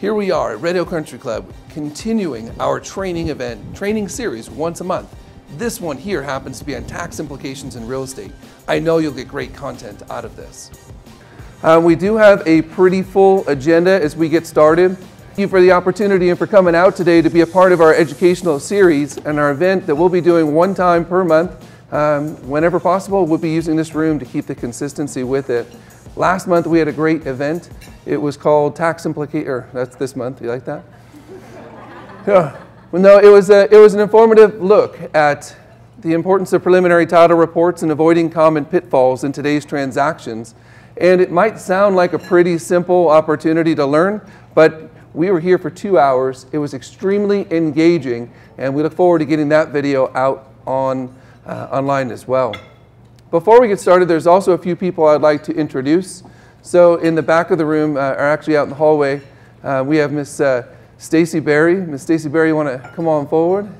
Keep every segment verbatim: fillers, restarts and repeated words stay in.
Here we are at Red Hill Country Club, continuing our training event, training series once a month. This one here happens to be on tax implications in real estate. I know you'll get great content out of this. Uh, we do have a pretty full agenda as we get started. Thank you for the opportunity and for coming out today to be a part of our educational series and our event that we'll be doing one time per month. Um, whenever possible, we'll be using this room to keep the consistency with it. Last month we had a great event. It was called Tax Implication, or that's this month, you like that? Yeah. Well, no, it was, a, it was an informative look at the importance of preliminary title reports and avoiding common pitfalls in today's transactions. And it might sound like a pretty simple opportunity to learn, but we were here for two hours. It was extremely engaging, and we look forward to getting that video out on, uh, online as well. Before we get started, there's also a few people I'd like to introduce. So in the back of the room, uh, or actually out in the hallway, uh, we have Miss uh, Stacy Berry. Miss Stacy Berry, you want to come on forward?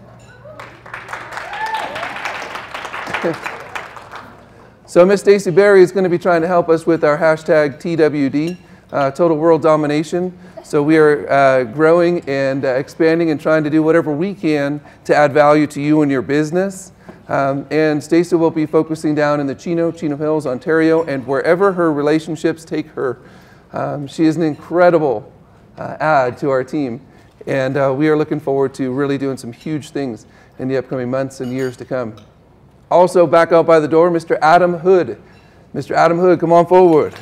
So Miss Stacy Berry is going to be trying to help us with our hashtag T W D, uh, Total World Domination. So we are uh, growing and uh, expanding and trying to do whatever we can to add value to you and your business. Um, and Stacy will be focusing down in the Chino, Chino Hills, Ontario, and wherever her relationships take her. Um, she is an incredible uh, add to our team, and uh, we are looking forward to really doing some huge things in the upcoming months and years to come. Also, back out by the door, Mister Adam Hood. Mister Adam Hood, come on forward.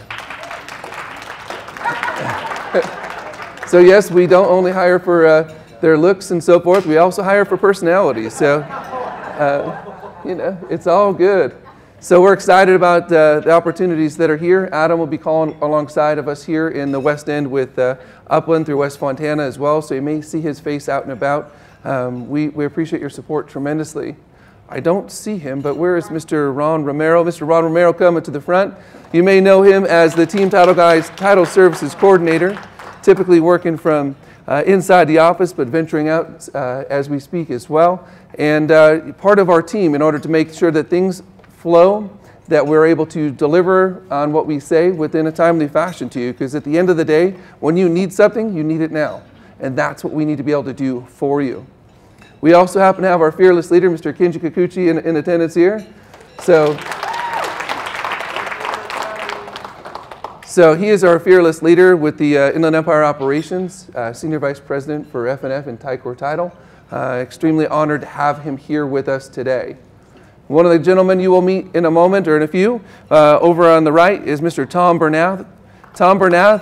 So yes, we don't only hire for uh, their looks and so forth, we also hire for personality. So. Uh, You know, it's all good. So we're excited about uh, the opportunities that are here. Adam will be calling alongside of us here in the West End with uh, Upland through West Fontana as well, so you may see his face out and about. Um, we, we appreciate your support tremendously. I don't see him, but where is Mister Ron Romero? Mister Ron Romero coming to the front. You may know him as the Team Title Guys Title Services Coordinator, typically working from Uh, inside the office, but venturing out uh, as we speak as well. And uh, part of our team in order to make sure that things flow, that we're able to deliver on what we say within a timely fashion to you, because at the end of the day, when you need something, you need it now. And that's what we need to be able to do for you. We also happen to have our fearless leader, Mister Kenji Kikuchi, in, in attendance here. So, So he is our fearless leader with the uh, Inland Empire Operations, uh, Senior Vice President for F and F and Ticor Title. Uh, extremely honored to have him here with us today. One of the gentlemen you will meet in a moment, or in a few, uh, over on the right is Mister Tom Bernath. Tom Bernath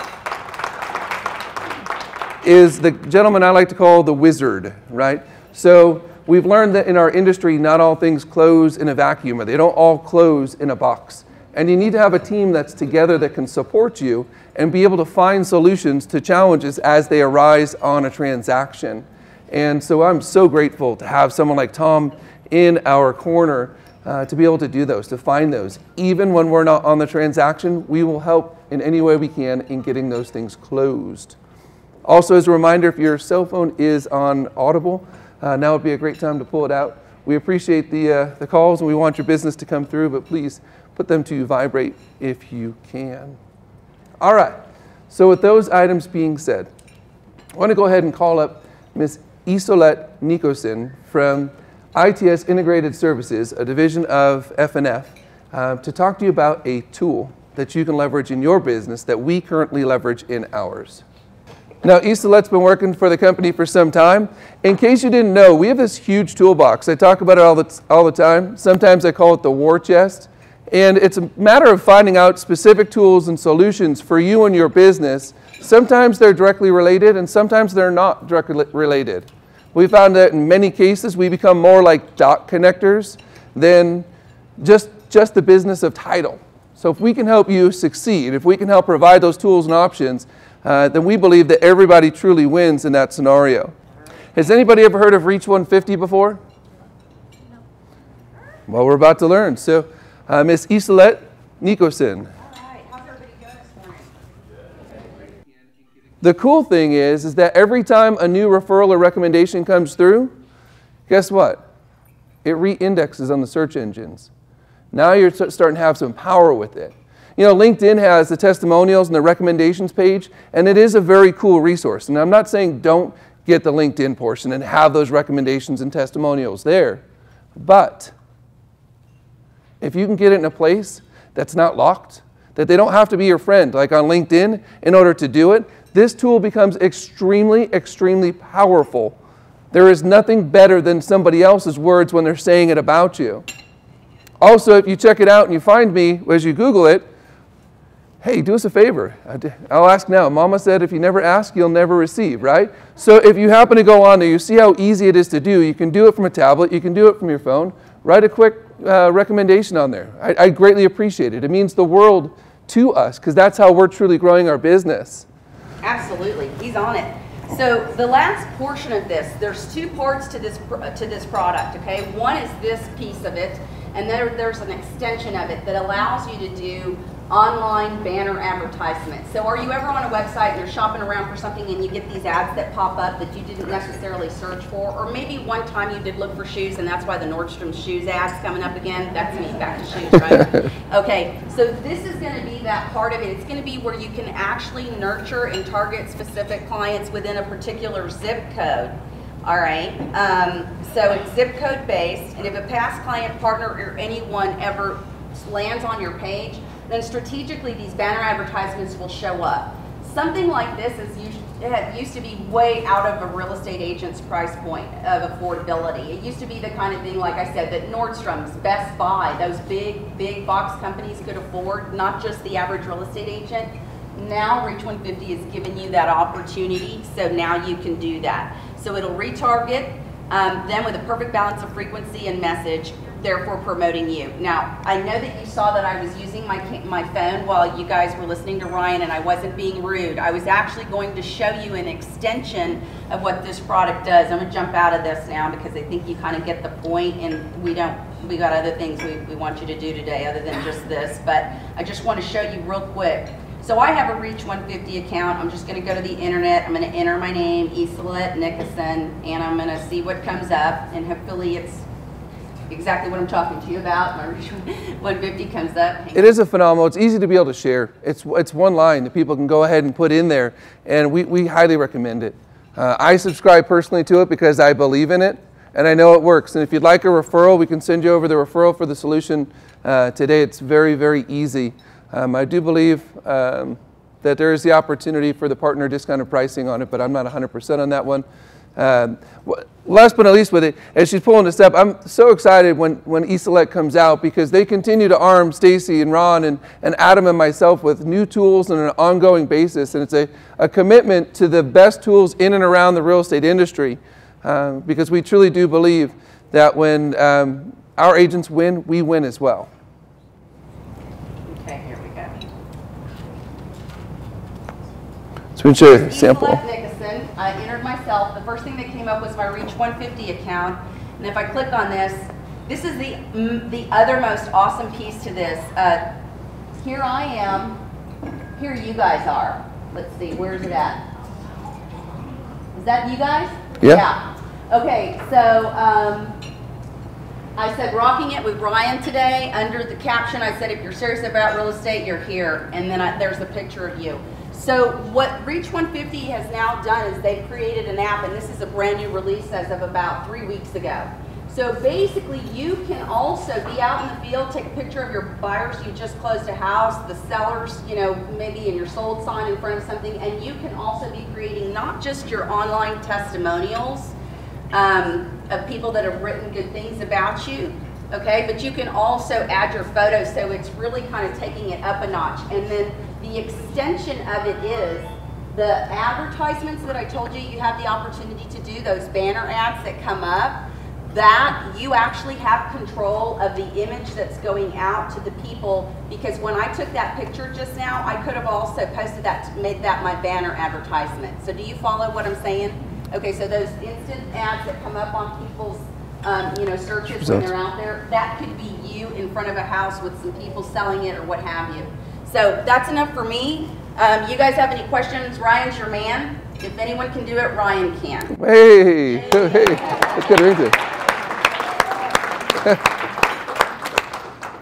is the gentleman I like to call the wizard, right? So we've learned that in our industry, not all things close in a vacuum, or they don't all close in a box. And you need to have a team that's together that can support you and be able to find solutions to challenges as they arise on a transaction. And so I'm so grateful to have someone like Tom in our corner uh, to be able to do those, to find those. Even when we're not on the transaction, we will help in any way we can in getting those things closed. Also, as a reminder, if your cell phone is on Audible, uh, now would be a great time to pull it out. We appreciate the, uh, the calls and we want your business to come through, but please put them to vibrate if you can. All right, so with those items being said, I want to go ahead and call up Miz Isolette Nicholson from I T S Integrated Services, a division of F and F, uh, to talk to you about a tool that you can leverage in your business that we currently leverage in ours. Now, Isolette's been working for the company for some time. In case you didn't know, we have this huge toolbox. I talk about it all the, all the time. Sometimes I call it the war chest. And it's a matter of finding out specific tools and solutions for you and your business. Sometimes they're directly related and sometimes they're not directly related. We found that in many cases we become more like dot connectors than just, just the business of title. So if we can help you succeed, if we can help provide those tools and options, uh, then we believe that everybody truly wins in that scenario. Has anybody ever heard of Reach one fifty before? No. Well, we're about to learn. So. Uh, Miz Isolette Nicholson. All right, how's everybody doing this morning? The cool thing is, is that every time a new referral or recommendation comes through, guess what? It re-indexes on the search engines. Now you're starting to have some power with it. You know, LinkedIn has the testimonials and the recommendations page, and it is a very cool resource. And I'm not saying don't get the LinkedIn portion and have those recommendations and testimonials there, but if you can get it in a place that's not locked, that they don't have to be your friend, like on LinkedIn, in order to do it, this tool becomes extremely, extremely powerful. There is nothing better than somebody else's words when they're saying it about you. Also, if you check it out and you find me as you Google it, hey, do us a favor. I'll ask now. Mama said if you never ask, you'll never receive, right? So if you happen to go on there, you see how easy it is to do. You can do it from a tablet. You can do it from your phone. Write a quick uh, recommendation on there. I, I greatly appreciate it. It means the world to us because that's how we're truly growing our business. Absolutely. He's on it. So the last portion of this, there's two parts to this to this product, okay? One is this piece of it, and there, there's an extension of it that allows you to do online banner advertisements. So are you ever on a website and you're shopping around for something and you get these ads that pop up that you didn't necessarily search for? Or maybe one time you did look for shoes and that's why the Nordstrom shoes ad's coming up again. That's me, back to shoes, right? Okay, so this is going to be that part of it. It's going to be where you can actually nurture and target specific clients within a particular zip code. All right, um, so it's zip code based, and if a past client, partner, or anyone ever lands on your page, then strategically these banner advertisements will show up. Something like this is used, it used to be way out of a real estate agent's price point of affordability. It used to be the kind of thing, like I said, that Nordstrom's, Best Buy, those big, big box companies could afford, not just the average real estate agent. Now Reach one fifty is giving you that opportunity, so now you can do that. So it'll retarget um, them with a perfect balance of frequency and message, therefore promoting you. Now, I know that you saw that I was using my, my phone while you guys were listening to Ryan, and I wasn't being rude. I was actually going to show you an extension of what this product does. I'm gonna jump out of this now because I think you kind of get the point, and we don't, we got other things we, we want you to do today other than just this, but I just want to show you real quick. So I have a Reach one fifty account. I'm just going to go to the internet. I'm going to enter my name, Iselet Nickerson, and I'm going to see what comes up, and hopefully it's exactly what I'm talking to you about. My Reach one fifty comes up. It is a phenomenal. It's easy to be able to share. It's, it's one line that people can go ahead and put in there, and we, we highly recommend it. Uh, I subscribe personally to it because I believe in it, and I know it works. And if you'd like a referral, we can send you over the referral for the solution uh, today. It's very, very easy. Um, I do believe um, that there is the opportunity for the partner discounted pricing on it, but I'm not one hundred percent on that one. Um, last but not least with it, as she's pulling this up, I'm so excited when, when Iselet comes out because they continue to arm Stacy and Ron and, and Adam and myself with new tools on an ongoing basis. And it's a, a commitment to the best tools in and around the real estate industry uh, because we truly do believe that when um, our agents win, we win as well. Okay, here we go. So we can show you a sample. Nickerson. I entered myself. The first thing that came up was my Reach one fifty account. And if I click on this, this is the, mm, the other most awesome piece to this. Uh, here I am. Here you guys are. Let's see, where's it at? Is that you guys? Yeah. Yeah. Okay, so um, I said rocking it with Ryan today. Under the caption, I said if you're serious about real estate, you're here. And then I, there's a picture of you. So what Reach one fifty has now done is they've created an app, and this is a brand new release as of about three weeks ago. So basically you can also be out in the field, take a picture of your buyers, you just closed a house, the sellers, you know, maybe in your sold sign in front of something, and you can also be creating not just your online testimonials um, of people that have written good things about you, okay, but you can also add your photos, so it's really kind of taking it up a notch. And then the extension of it is the advertisements that I told you you have the opportunity to do, those banner ads that come up, that you actually have control of the image that's going out to the people, because when I took that picture just now, I could have also posted that, made that my banner advertisement. So do you follow what I'm saying? Okay, so those instant ads that come up on people's um, you know, searches when they're out there, that could be you in front of a house with some people selling it or what have you. So that's enough for me. Um, you guys have any questions? Ryan's your man. If anyone can do it, Ryan can. Hey, hey, hey. Let's get her into it.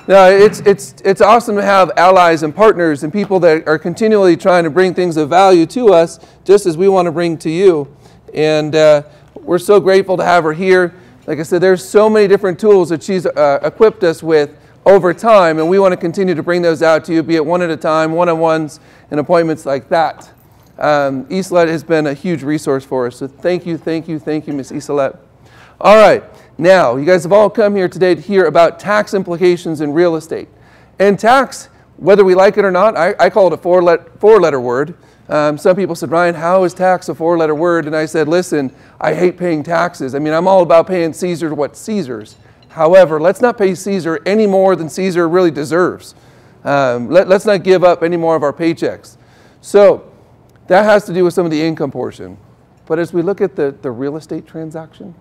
No, it's, it's, it's awesome to have allies and partners and people that are continually trying to bring things of value to us, just as we want to bring to you. And uh, we're so grateful to have her here. Like I said, there's so many different tools that she's uh, equipped us with over time, and we want to continue to bring those out to you, be it one at a time, one-on-ones, and appointments like that. Um, Iselet has been a huge resource for us, so thank you, thank you, thank you, Miss Iselet. All right. Now, you guys have all come here today to hear about tax implications in real estate. And tax, whether we like it or not, I, I call it a four-let, four-letter word. Um, some people said, Ryan, how is tax a four-letter word? And I said, listen, I hate paying taxes. I mean, I'm all about paying Caesar what's Caesar's. However, let's not pay Caesar any more than Caesar really deserves. Um, let, let's not give up any more of our paychecks. So that has to do with some of the income portion. But as we look at the, the real estate transaction,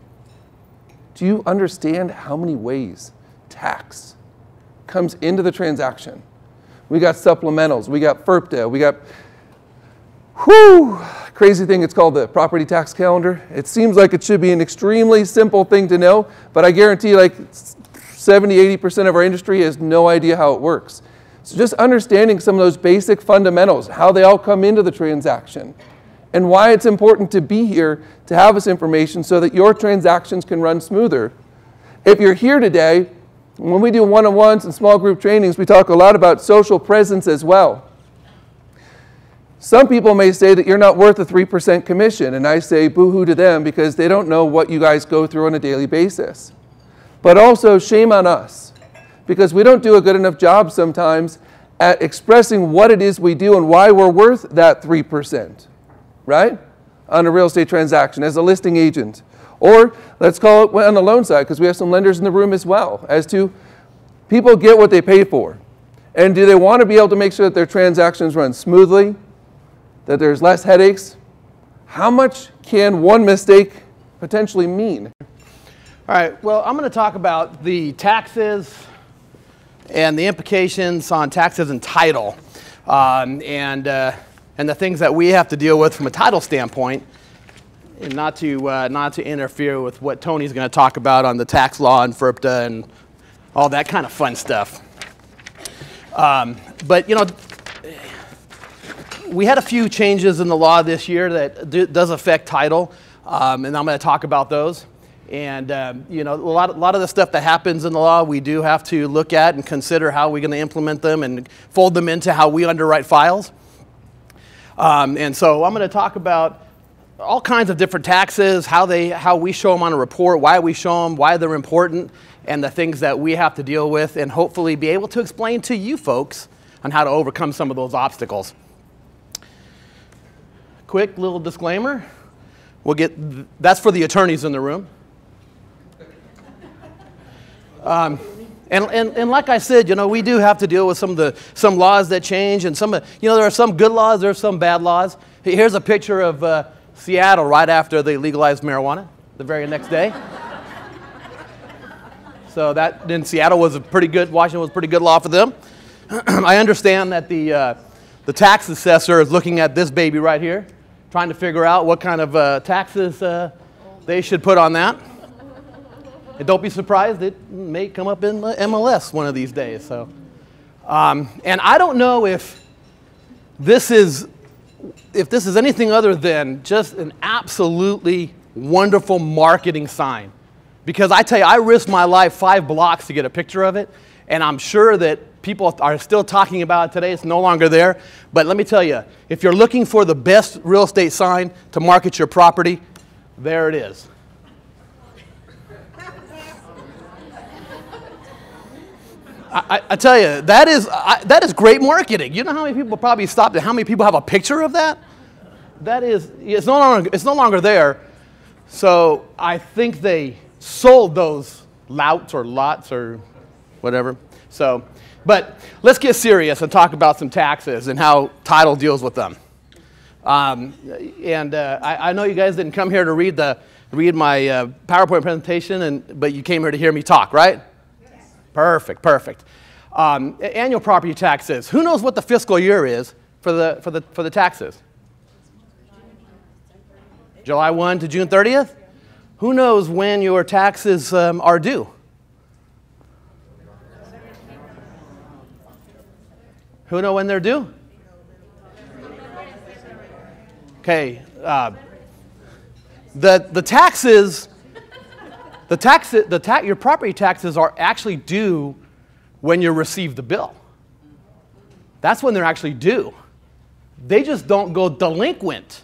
do you understand how many ways tax comes into the transaction? We got supplementals, we got FERPTA, we got, whew, crazy thing, it's called the property tax calendar. It seems like it should be an extremely simple thing to know, but I guarantee like seventy, eighty percent of our industry has no idea how it works. So just understanding some of those basic fundamentals, how they all come into the transaction, and why it's important to be here to have this information so that your transactions can run smoother. If you're here today, when we do one-on-ones and small group trainings, we talk a lot about social presence as well. Some people may say that you're not worth a three percent commission, and I say boo-hoo to them because they don't know what you guys go through on a daily basis. But also shame on us, because we don't do a good enough job sometimes at expressing what it is we do and why we're worth that three percent. Right? On a real estate transaction as a listing agent. Or let's call it on the loan side, because we have some lenders in the room as well, as to people get what they pay for. And do they want to be able to make sure that their transactions run smoothly, that there's less headaches? How much can one mistake potentially mean? All right, well, I'm going to talk about the taxes and the implications on taxes and title. Um, and uh, and the things that we have to deal with from a title standpoint, and not to, uh, not to interfere with what Tony's going to talk about on the tax law and FERPTA and all that kind of fun stuff. Um, but, you know, we had a few changes in the law this year that do, does affect title, um, and I'm going to talk about those. And, um, you know, a lot, a lot of the stuff that happens in the law, we do have to look at and consider how we're going to implement them and fold them into how we underwrite files. Um, and so I'm going to talk about all kinds of different taxes, how they, how we show them on a report, why we show them, why they're important, and the things that we have to deal with, and hopefully be able to explain to you folks on how to overcome some of those obstacles. Quick little disclaimer. We'll get, that's for the attorneys in the room. Um, And, and, and like I said, you know, we do have to deal with some of the some laws that change, and some, you know, there are some good laws, there are some bad laws. Here's a picture of uh, Seattle right after they legalized marijuana, the very next day. So that in Seattle was a pretty good, Washington was a pretty good law for them. I understand that the uh, the tax assessor is looking at this baby right here, trying to figure out what kind of uh, taxes uh, they should put on that. And don't be surprised, it may come up in M L S one of these days. So, um, and I don't know if this is if this is anything other than just an absolutely wonderful marketing sign, because I tell you, I risked my life five blocks to get a picture of it, and I'm sure that people are still talking about it today. It's no longer there. But let me tell you, if you're looking for the best real estate sign to market your property, there it is. I, I tell you, that is, I, that is great marketing. You know how many people probably stopped it? How many people have a picture of that? That is, it's no longer, it's no longer there. So I think they sold those louts or lots or whatever. So, but let's get serious and talk about some taxes and how title deals with them. Um, and uh, I, I know you guys didn't come here to read the read my uh, PowerPoint presentation, and but you came here to hear me talk, right? Perfect, perfect. Um, annual property taxes. Who knows what the fiscal year is for the for the for the taxes? July first to June thirtieth. Who knows when your taxes um, are due? Who know when they're due? Okay. Uh, the the taxes, the tax, the ta your property taxes are actually due when you receive the bill. That's when they're actually due. They just don't go delinquent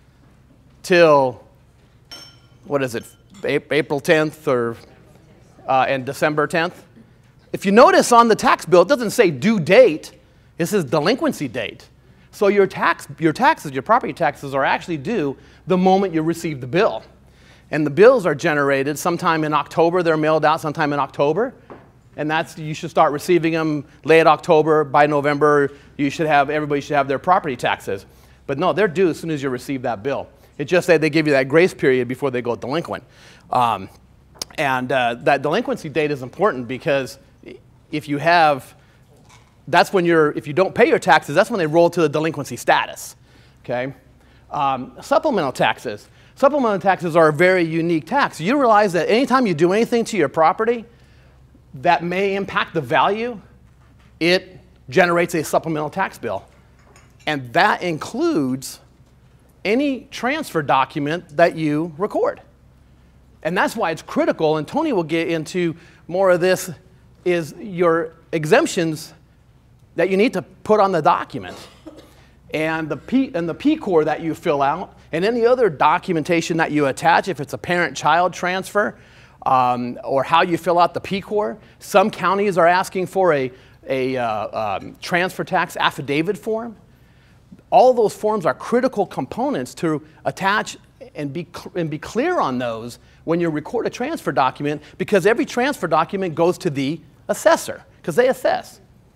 till, what is it, April tenth or uh, and December tenth. If you notice on the tax bill, it doesn't say due date. It says delinquency date. So your tax, your taxes, your property taxes are actually due the moment you receive the bill. And the bills are generated sometime in October. They're mailed out sometime in October. And that's, you should start receiving them late October. By November, you should have, everybody should have their property taxes. But no, they're due as soon as you receive that bill. It's just that they give you that grace period before they go delinquent. Um, and uh, that delinquency date is important because if you have, that's when you're, if you don't pay your taxes, that's when they roll to the delinquency status, okay? Um, supplemental taxes. Supplemental taxes are a very unique tax. You realize that anytime you do anything to your property that may impact the value, it generates a supplemental tax bill. And that includes any transfer document that you record. And that's why it's critical, and Tony will get into more of this, is your exemptions that you need to put on the document. And the, P, and the P core that you fill out, and any other documentation that you attach, if it's a parent-child transfer, um, or how you fill out the P core. Some counties are asking for a, a uh, um, transfer tax affidavit form. All those forms are critical components to attach and be, and be clear on those when you record a transfer document, because every transfer document goes to the assessor, because they assess.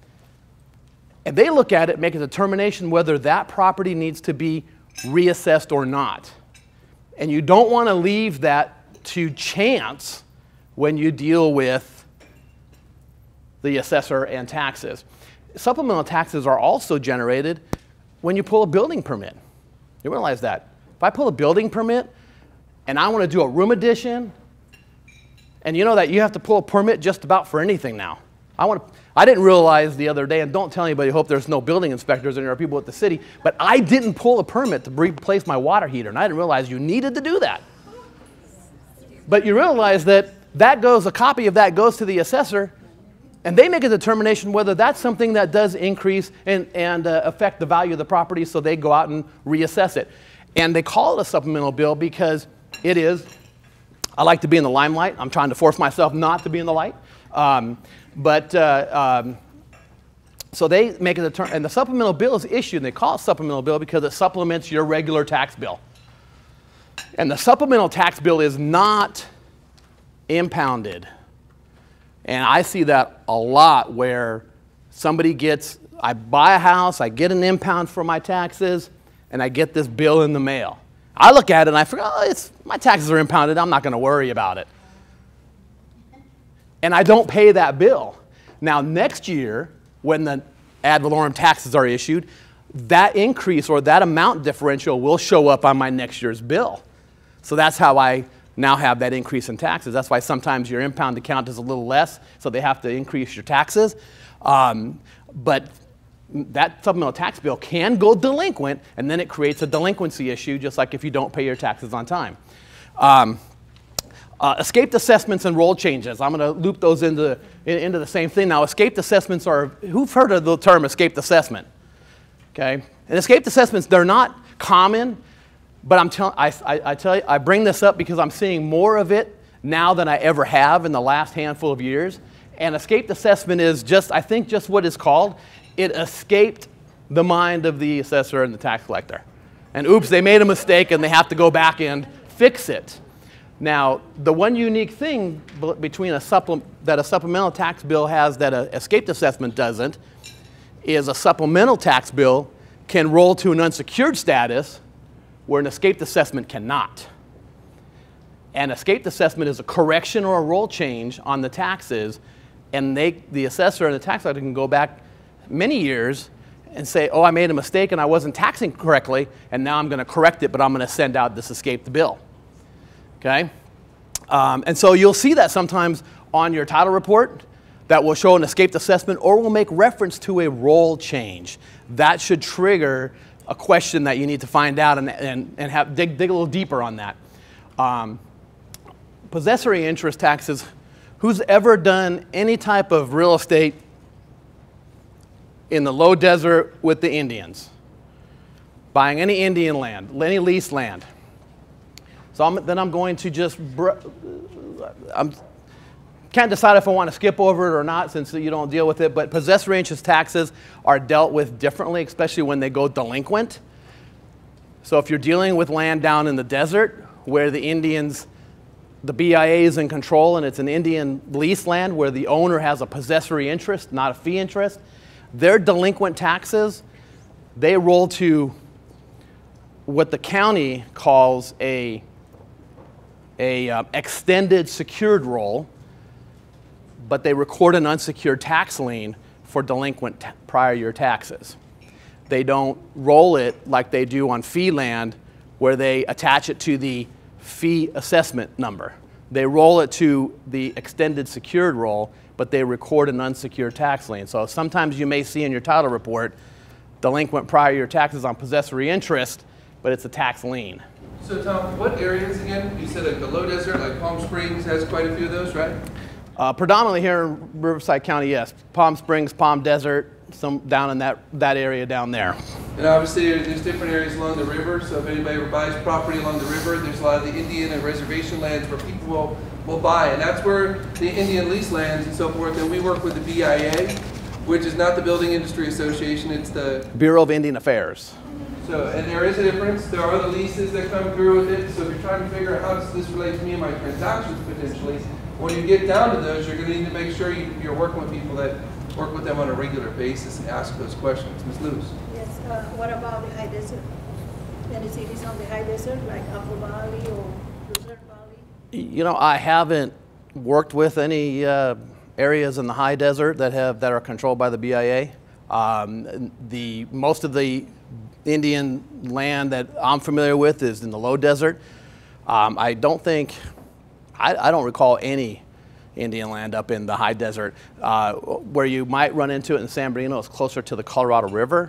And they look at it, make a determination whether that property needs to be reassessed or not. And you don't want to leave that to chance when you deal with the assessor and taxes. Supplemental taxes are also generated when you pull a building permit. You realize that. If I pull a building permit and I want to do a room addition, and you know that you have to pull a permit just about for anything now. I want to, I didn't realize the other day, and don't tell anybody, hope there's no building inspectors and there are people at the city, but I didn't pull a permit to replace my water heater, and I didn't realize you needed to do that. But you realize that that goes, a copy of that goes to the assessor, and they make a determination whether that's something that does increase and, and uh, affect the value of the property, so they go out and reassess it. And they call it a supplemental bill because it is, I like to be in the limelight. I'm trying to force myself not to be in the light. Um, but, uh, um, so they make a determination, and the supplemental bill is issued, and they call it supplemental bill because it supplements your regular tax bill. And the supplemental tax bill is not impounded. And I see that a lot where somebody gets, I buy a house, I get an impound for my taxes, and I get this bill in the mail. I look at it and I figure, oh, it's, my taxes are impounded, I'm not going to worry about it. And I don't pay that bill. Now next year, when the ad valorem taxes are issued, that increase or that amount differential will show up on my next year's bill. So that's how I now have that increase in taxes. That's why sometimes your impound account is a little less, so they have to increase your taxes. Um, but that supplemental tax bill can go delinquent, and then it creates a delinquency issue, just like if you don't pay your taxes on time. Um, uh, escaped assessments and roll changes. I'm going to loop those into, in, into the same thing. Now, escaped assessments are, who've heard of the term escaped assessment? Okay, and escaped assessments, they're not common, but I'm tell, I, I, I tell you, I bring this up because I'm seeing more of it now than I ever have in the last handful of years. And escaped assessment is just, I think, just what it's called. It escaped the mind of the assessor and the tax collector. And oops, they made a mistake and they have to go back and fix it. Now, the one unique thing between a supple that a supplemental tax bill has that an escaped assessment doesn't is a supplemental tax bill can roll to an unsecured status where an escaped assessment cannot. An escaped assessment is a correction or a roll change on the taxes, and they, the assessor and the tax collector can go back many years and say, oh, I made a mistake and I wasn't taxing correctly, and now I'm going to correct it, but I'm going to send out this escaped bill. Okay? Um, and so you'll see that sometimes on your title report. that will show an escaped assessment or will make reference to a role change. That should trigger a question that you need to find out and, and, and have, dig, dig a little deeper on that. Um, possessory interest taxes, who's ever done any type of real estate in the low desert with the Indians? Buying any Indian land, any leased land. So I'm, then I'm going to just, I can't decide if I want to skip over it or not since you don't deal with it, but possessory interest taxes are dealt with differently, especially when they go delinquent. So if you're dealing with land down in the desert where the Indians, the B I A is in control and it's an Indian leased land where the owner has a possessory interest, not a fee interest, their delinquent taxes, they roll to what the county calls a a uh, extended secured roll, but they record an unsecured tax lien for delinquent ta prior year taxes. They don't roll it like they do on fee land where they attach it to the fee assessment number. They roll it to the extended secured roll, but they record an unsecured tax lien. So sometimes you may see in your title report delinquent prior year taxes on possessory interest, but it's a tax lien. So Tom, what areas again? You said like the low desert, like Palm Springs has quite a few of those, right? Uh, predominantly here in Riverside County, yes. Palm Springs, Palm Desert, some down in that, that area down there. And obviously there's different areas along the river, so if anybody ever buys property along the river, there's a lot of the Indian and reservation lands where people will, will buy, and that's where the Indian lease lands and so forth, and we work with the B I A, which is not the Building Industry Association, it's the Bureau of Indian Affairs. So, and there is a difference. There are the leases that come through with it. So if you're trying to figure out how does this relate to me and my transactions potentially, when you get down to those, you're going to need to make sure you, you're working with people that work with them on a regular basis and ask those questions. Miz Lewis. Yes. Uh, what about the high desert? Any cities on the high desert, like Apple Valley or Desert Valley? You know, I haven't worked with any uh, areas in the high desert that have that are controlled by the B I A. Um, the most of the Indian land that I'm familiar with is in the low desert. Um, I don't think, I, I don't recall any Indian land up in the high desert. Uh, where you might run into it in San Bernardino is closer to the Colorado River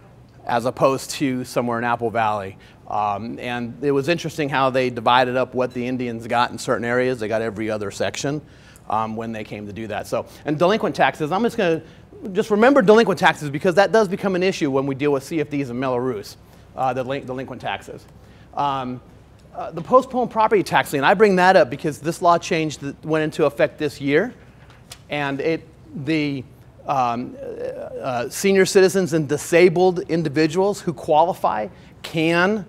as opposed to somewhere in Apple Valley. Um, and it was interesting how they divided up what the Indians got in certain areas. They got every other section um, when they came to do that. So, and delinquent taxes, I'm just going to just remember delinquent taxes because that does become an issue when we deal with C F Ds and Mello-Roos, uh, the delinquent taxes. Um, uh, the postponed property tax lien, I bring that up because this law change that went into effect this year, and it the um, uh, senior citizens and disabled individuals who qualify can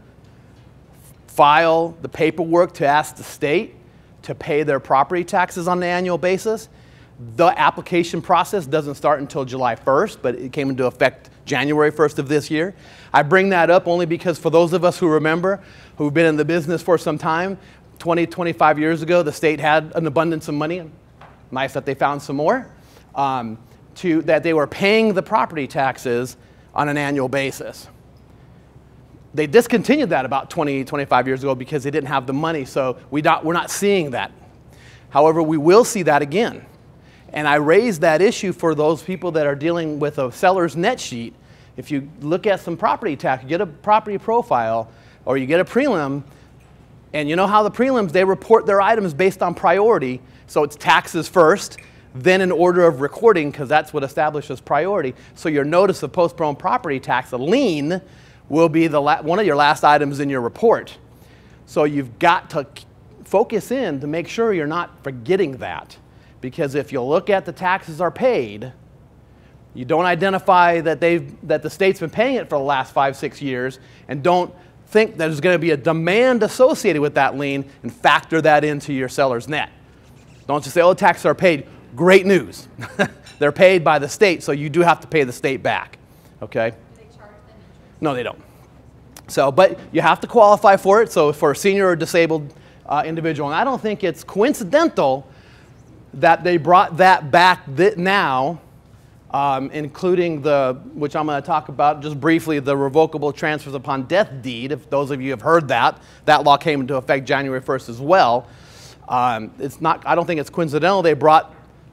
file the paperwork to ask the state to pay their property taxes on an annual basis. The application process doesn't start until July first, but it came into effect January first of this year. I bring that up only because for those of us who remember, who've been in the business for some time, twenty, twenty-five years ago, the state had an abundance of money. Nice that they found some more. Um, to, that they were paying the property taxes on an annual basis. They discontinued that about twenty, twenty-five years ago because they didn't have the money, so we not, we're not seeing that. However, we will see that again. And I raised that issue for those people that are dealing with a seller's net sheet. If you look at some property tax, you get a property profile, or you get a prelim, and you know how the prelims, they report their items based on priority. So it's taxes first, then in order of recording, because that's what establishes priority. So your notice of postponed property tax, a lien, will be the la one of your last items in your report. So you've got to focus in to make sure you're not forgetting that. Because if you look at the taxes are paid, you don't identify that, they've, that the state's been paying it for the last five, six years, and don't think that there's going to be a demand associated with that lien and factor that into your seller's net. Don't just say, oh, taxes are paid. Great news. They're paid by the state, so you do have to pay the state back. Okay? Do they charge them interest? No, they don't. So, but you have to qualify for it. So for a senior or disabled uh, individual, and I don't think it's coincidental that they brought that back th now, um, including the, which I'm going to talk about just briefly, the revocable transfers upon death deed. If those of you have heard that, that law came into effect January first as well. Um, it's not, I don't think it's coincidental they brought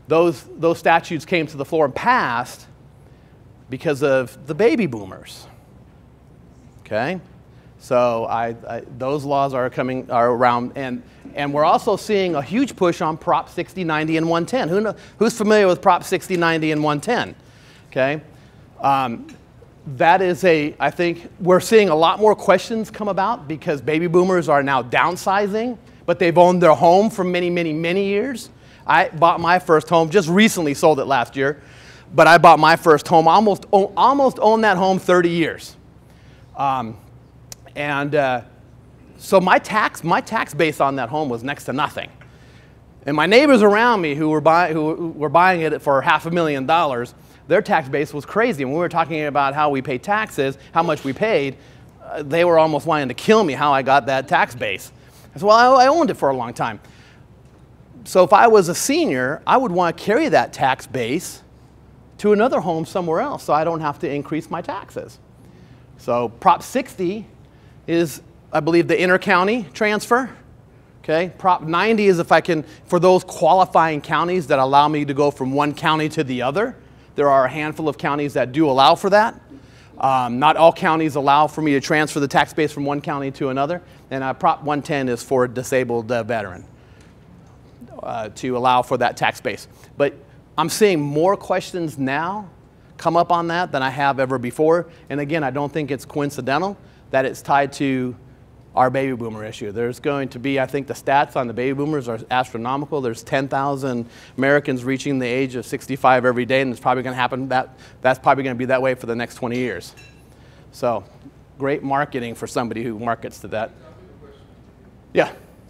those, those statutes came to the floor and passed because of the baby boomers. Okay? So I, I, those laws are coming are around, and, and we're also seeing a huge push on Prop sixty, ninety, and one ten. Who know, who's familiar with Prop sixty, ninety, and one ten? Okay? Um, that is a, I think, we're seeing a lot more questions come about because baby boomers are now downsizing, but they've owned their home for many, many, many years. I bought my first home, just recently sold it last year, but I bought my first home, almost, almost owned that home thirty years. Um, and uh, so my tax, my tax base on that home was next to nothing. And my neighbors around me who were, buy, who were buying it for half a million dollars, their tax base was crazy. When we were talking about how we pay taxes, how much we paid, uh, they were almost wanting to kill me how I got that tax base. I said, well, I, I owned it for a long time. So if I was a senior, I would want to carry that tax base to another home somewhere else so I don't have to increase my taxes. So Prop sixty is, I believe, the inter-county transfer. Okay? Prop ninety is if I can, for those qualifying counties that allow me to go from one county to the other. There are a handful of counties that do allow for that. Um, not all counties allow for me to transfer the tax base from one county to another. And uh, Prop one ten is for a disabled uh, veteran uh, to allow for that tax base. But I'm seeing more questions now come up on that than I have ever before. And again, I don't think it's coincidental that it's tied to our baby boomer issue. There's going to be, I think the stats on the baby boomers are astronomical. There's ten thousand Americans reaching the age of sixty-five every day, and it's probably going to happen, that, that's probably going to be that way for the next twenty years. So great marketing for somebody who markets to that. Yeah.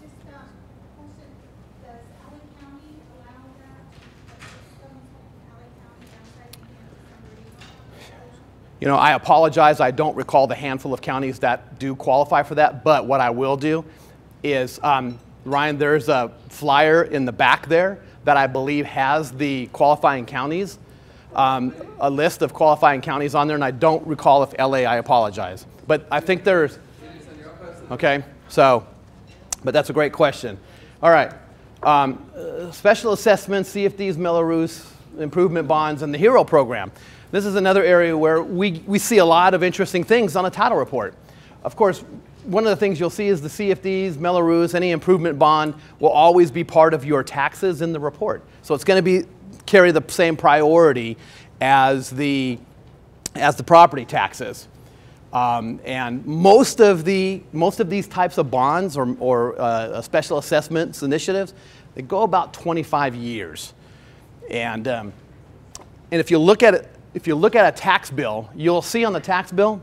You know, I apologize, I don't recall the handful of counties that do qualify for that, but what I will do is, um, Ryan, there's a flyer in the back there that I believe has the qualifying counties, um, a list of qualifying counties on there, and I don't recall if L A, I apologize. But I think there's, okay, so, but that's a great question. All right, um, uh, special assessments, C F Ds, Melrose, improvement bonds, and the HERO program. This is another area where we, we see a lot of interesting things on a title report. Of course, one of the things you'll see is the C F Ds, Melrose, any improvement bond will always be part of your taxes in the report. So it's going to be carry the same priority as the, as the property taxes. Um, and most of, the, most of these types of bonds or, or uh, special assessments initiatives, they go about twenty-five years. And, um, and if you look at it, If you look at a tax bill, you'll see on the tax bill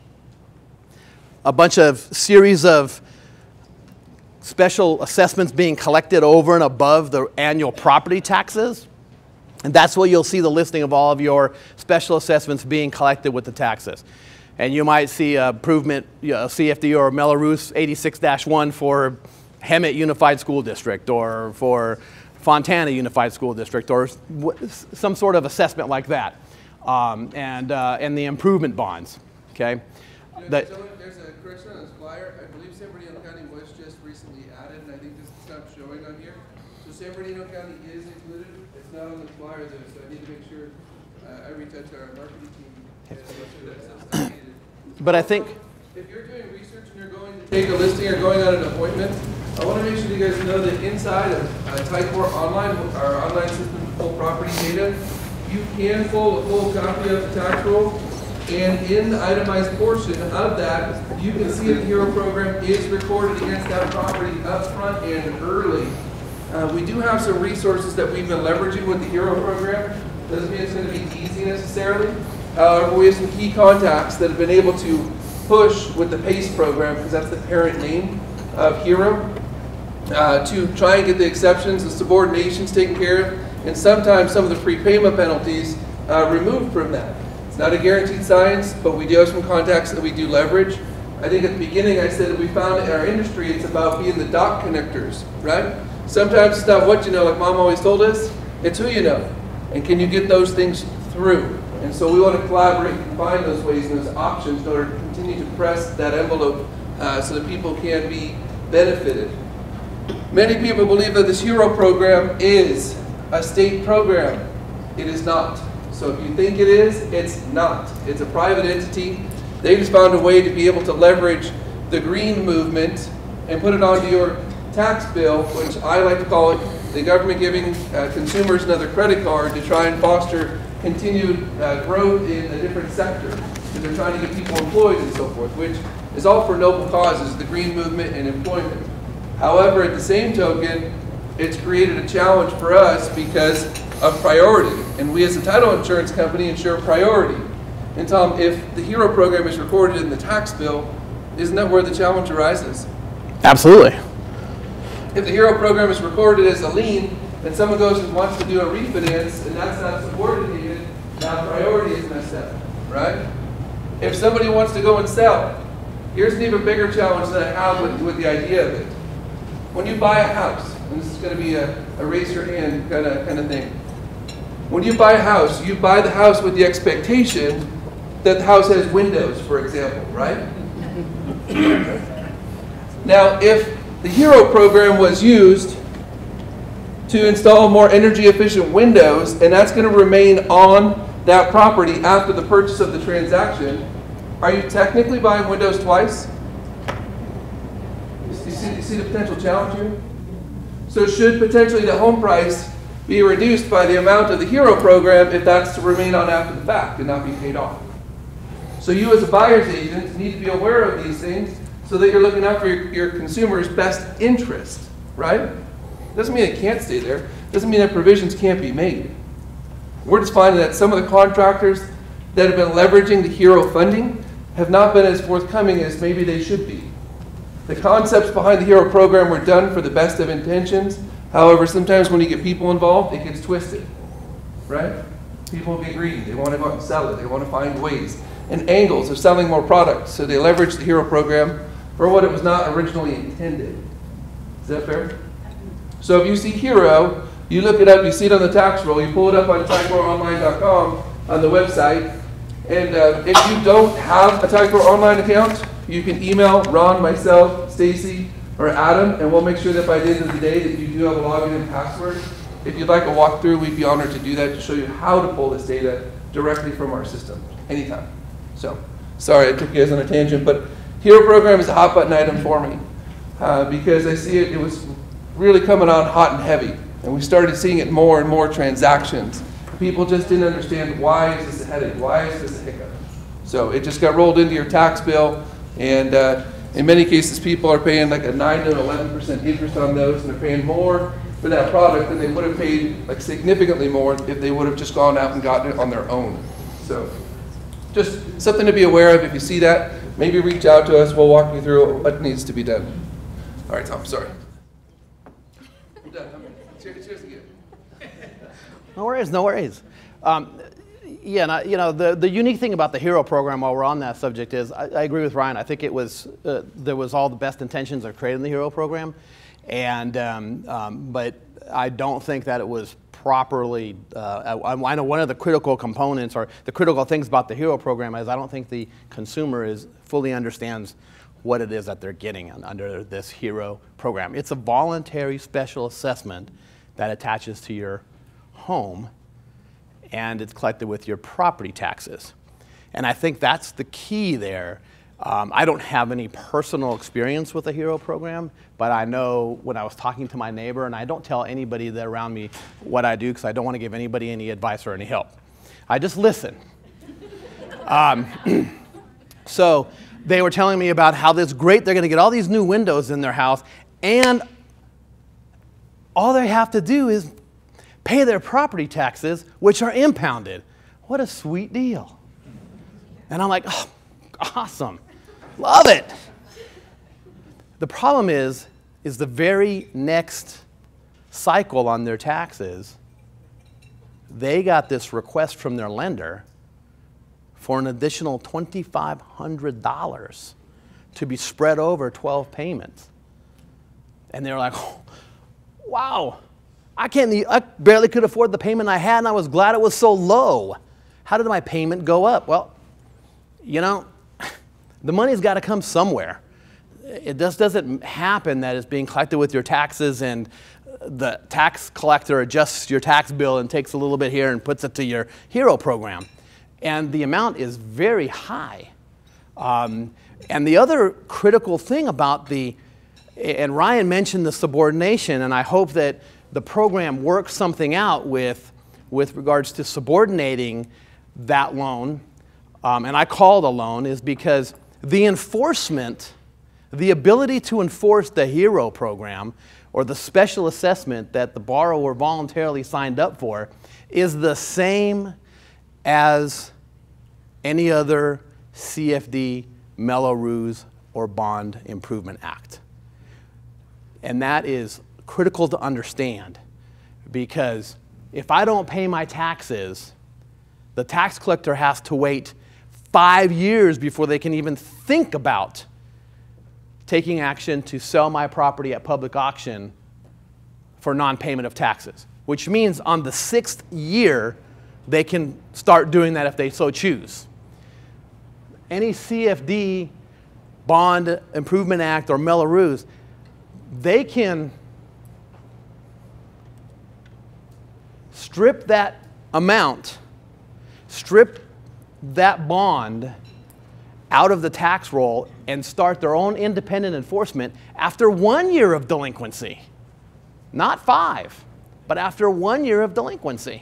a bunch of series of special assessments being collected over and above the annual property taxes. And that's where you'll see the listing of all of your special assessments being collected with the taxes. And you might see a improvement, you know, C F D or Melrose eighty-six dash one for Hemet Unified School District or for Fontana Unified School District or some sort of assessment like that. Um, and, uh, and the improvement bonds, okay? You know, that, there's a correction on this flyer. I believe San Bernardino County was just recently added, and I think this is not showing on here. So San Bernardino County is included. It's not on the flyer, though, so I need to make sure uh, I reach out to our marketing team and make sure that stuff's not needed. But I think... If you're doing research and you're going to take a listing or going on an appointment, I want to make sure you guys know that inside of uh, Ticor Online, our online system to pull property data, you can pull a full copy of the tax roll, and in the itemized portion of that, you can see the HERO program is recorded against that property up front and early. Uh, we do have some resources that we've been leveraging with the HERO program. Doesn't mean it's going to be easy necessarily. However, we have some key contacts that have been able to push with the PACE program, because that's the parent name of HERO, uh, to try and get the exceptions, the subordinations taken care of, and sometimes some of the prepayment penalties uh, removed from that. It's not a guaranteed science, but we do have some contacts that we do leverage. I think at the beginning I said that we found in our industry it's about being the dot connectors, right? Sometimes it's not what you know, like Mom always told us, it's who you know. And can you get those things through? And so we want to collaborate and find those ways and those options in order to continue to press that envelope uh, so that people can be benefited. Many people believe that this HERO program is a state program. It is not. So if you think it is, it's not. It's a private entity. They just found a way to be able to leverage the green movement and put it onto your tax bill, which I like to call it the government giving uh, consumers another credit card to try and foster continued uh, growth in a different sector, because they're trying to get people employed and so forth, which is all for noble causes, the green movement and employment. However, at the same token, it's created a challenge for us because of priority, and we as a title insurance company insure priority. And Tom, if the HERO program is recorded in the tax bill, isn't that where the challenge arises? Absolutely. If the HERO program is recorded as a lien, and someone goes and wants to do a refinance, and that's not subordinated, now priority is messed up, right? If somebody wants to go and sell, here's an even bigger challenge that I have with, with the idea of it. When you buy a house, and this is going to be a, a raise your hand kind of kind of thing. When you buy a house, you buy the house with the expectation that the house has windows, for example, right? Now, if the HERO program was used to install more energy efficient windows, and that's going to remain on that property after the purchase of the transaction, are you technically buying windows twice? You see, you see the potential challenge here? So should potentially the home price be reduced by the amount of the HERO program if that's to remain on after the fact and not be paid off? So you as a buyer's agent need to be aware of these things so that you're looking out for your, your consumer's best interest, right? Doesn't mean it can't stay there. Doesn't mean that provisions can't be made. We're just finding that some of the contractors that have been leveraging the HERO funding have not been as forthcoming as maybe they should be. The concepts behind the HERO program were done for the best of intentions. However, sometimes when you get people involved, it gets twisted, right? People get greedy. They want to go out and sell it. They want to find ways and angles of selling more products. So they leverage the HERO program for what it was not originally intended. Is that fair? So if you see HERO, you look it up, you see it on the tax roll, you pull it up on ticor online dot com on the website, and uh, if you don't have a Ticor Online account, you can email Ron, myself, Stacy, or Adam, and we'll make sure that by the end of the day that you do have a login and password. If you'd like a walkthrough, we'd be honored to do that to show you how to pull this data directly from our system, anytime. So, sorry I took you guys on a tangent, but HERO program is a hot button item for me uh, because I see it, it was really coming on hot and heavy, and we started seeing it more and more transactions. People just didn't understand, why is this a headache? Why is this a hiccup? So it just got rolled into your tax bill, and uh, in many cases people are paying like a nine to eleven percent interest on those, and they're paying more for that product than they would have paid, like significantly more, if they would have just gone out and gotten it on their own. So just something to be aware of. If you see that, maybe reach out to us. We'll walk you through what needs to be done. All right, Tom, sorry. I'm done. Cheers, cheers again. No worries, no worries. Um, yeah, and I, you know, the, the unique thing about the HERO program, while we're on that subject, is I, I agree with Ryan. I think it was, uh, there was all the best intentions of creating the HERO program, and, um, um, but I don't think that it was properly, uh, I, I know one of the critical components or the critical things about the HERO program is I don't think the consumer is fully understands what it is that they're getting under this HERO program. It's a voluntary special assessment that attaches to your home, and it's collected with your property taxes. And I think that's the key there. Um, I don't have any personal experience with the HERO program, but I know when I was talking to my neighbor, and I don't tell anybody that around me what I do because I don't want to give anybody any advice or any help. I just listen. um, so they were telling me about how this great, they're going to get all these new windows in their house, and all they have to do is pay their property taxes, which are impounded. What a sweet deal. And I'm like, oh, awesome. Love it. The problem is, is the very next cycle on their taxes, they got this request from their lender for an additional two thousand five hundred dollars to be spread over twelve payments. And they were like, oh, wow. I can't, I barely could afford the payment I had, and I was glad it was so low. How did my payment go up? Well, you know, the money's got to come somewhere. it just doesn't happen that it's being collected with your taxes and the tax collector adjusts your tax bill and takes a little bit here and puts it to your HERO program. And the amount is very high. Um, and the other critical thing about the, and Ryan mentioned the subordination, and I hope that the program works something out with, with regards to subordinating that loan, um, and I call it a loan, is because the enforcement, the ability to enforce the HERO program or the special assessment that the borrower voluntarily signed up for is the same as any other C F D, Mello-Roos, or Bond Improvement Act. And that is critical to understand, because if I don't pay my taxes, the tax collector has to wait five years before they can even think about taking action to sell my property at public auction for non-payment of taxes, which means on the sixth year, they can start doing that if they so choose. Any C F D, Bond Improvement Act, or Mello-Roos, they can strip that amount, strip that bond out of the tax roll and start their own independent enforcement after one year of delinquency. Not five, but after one year of delinquency.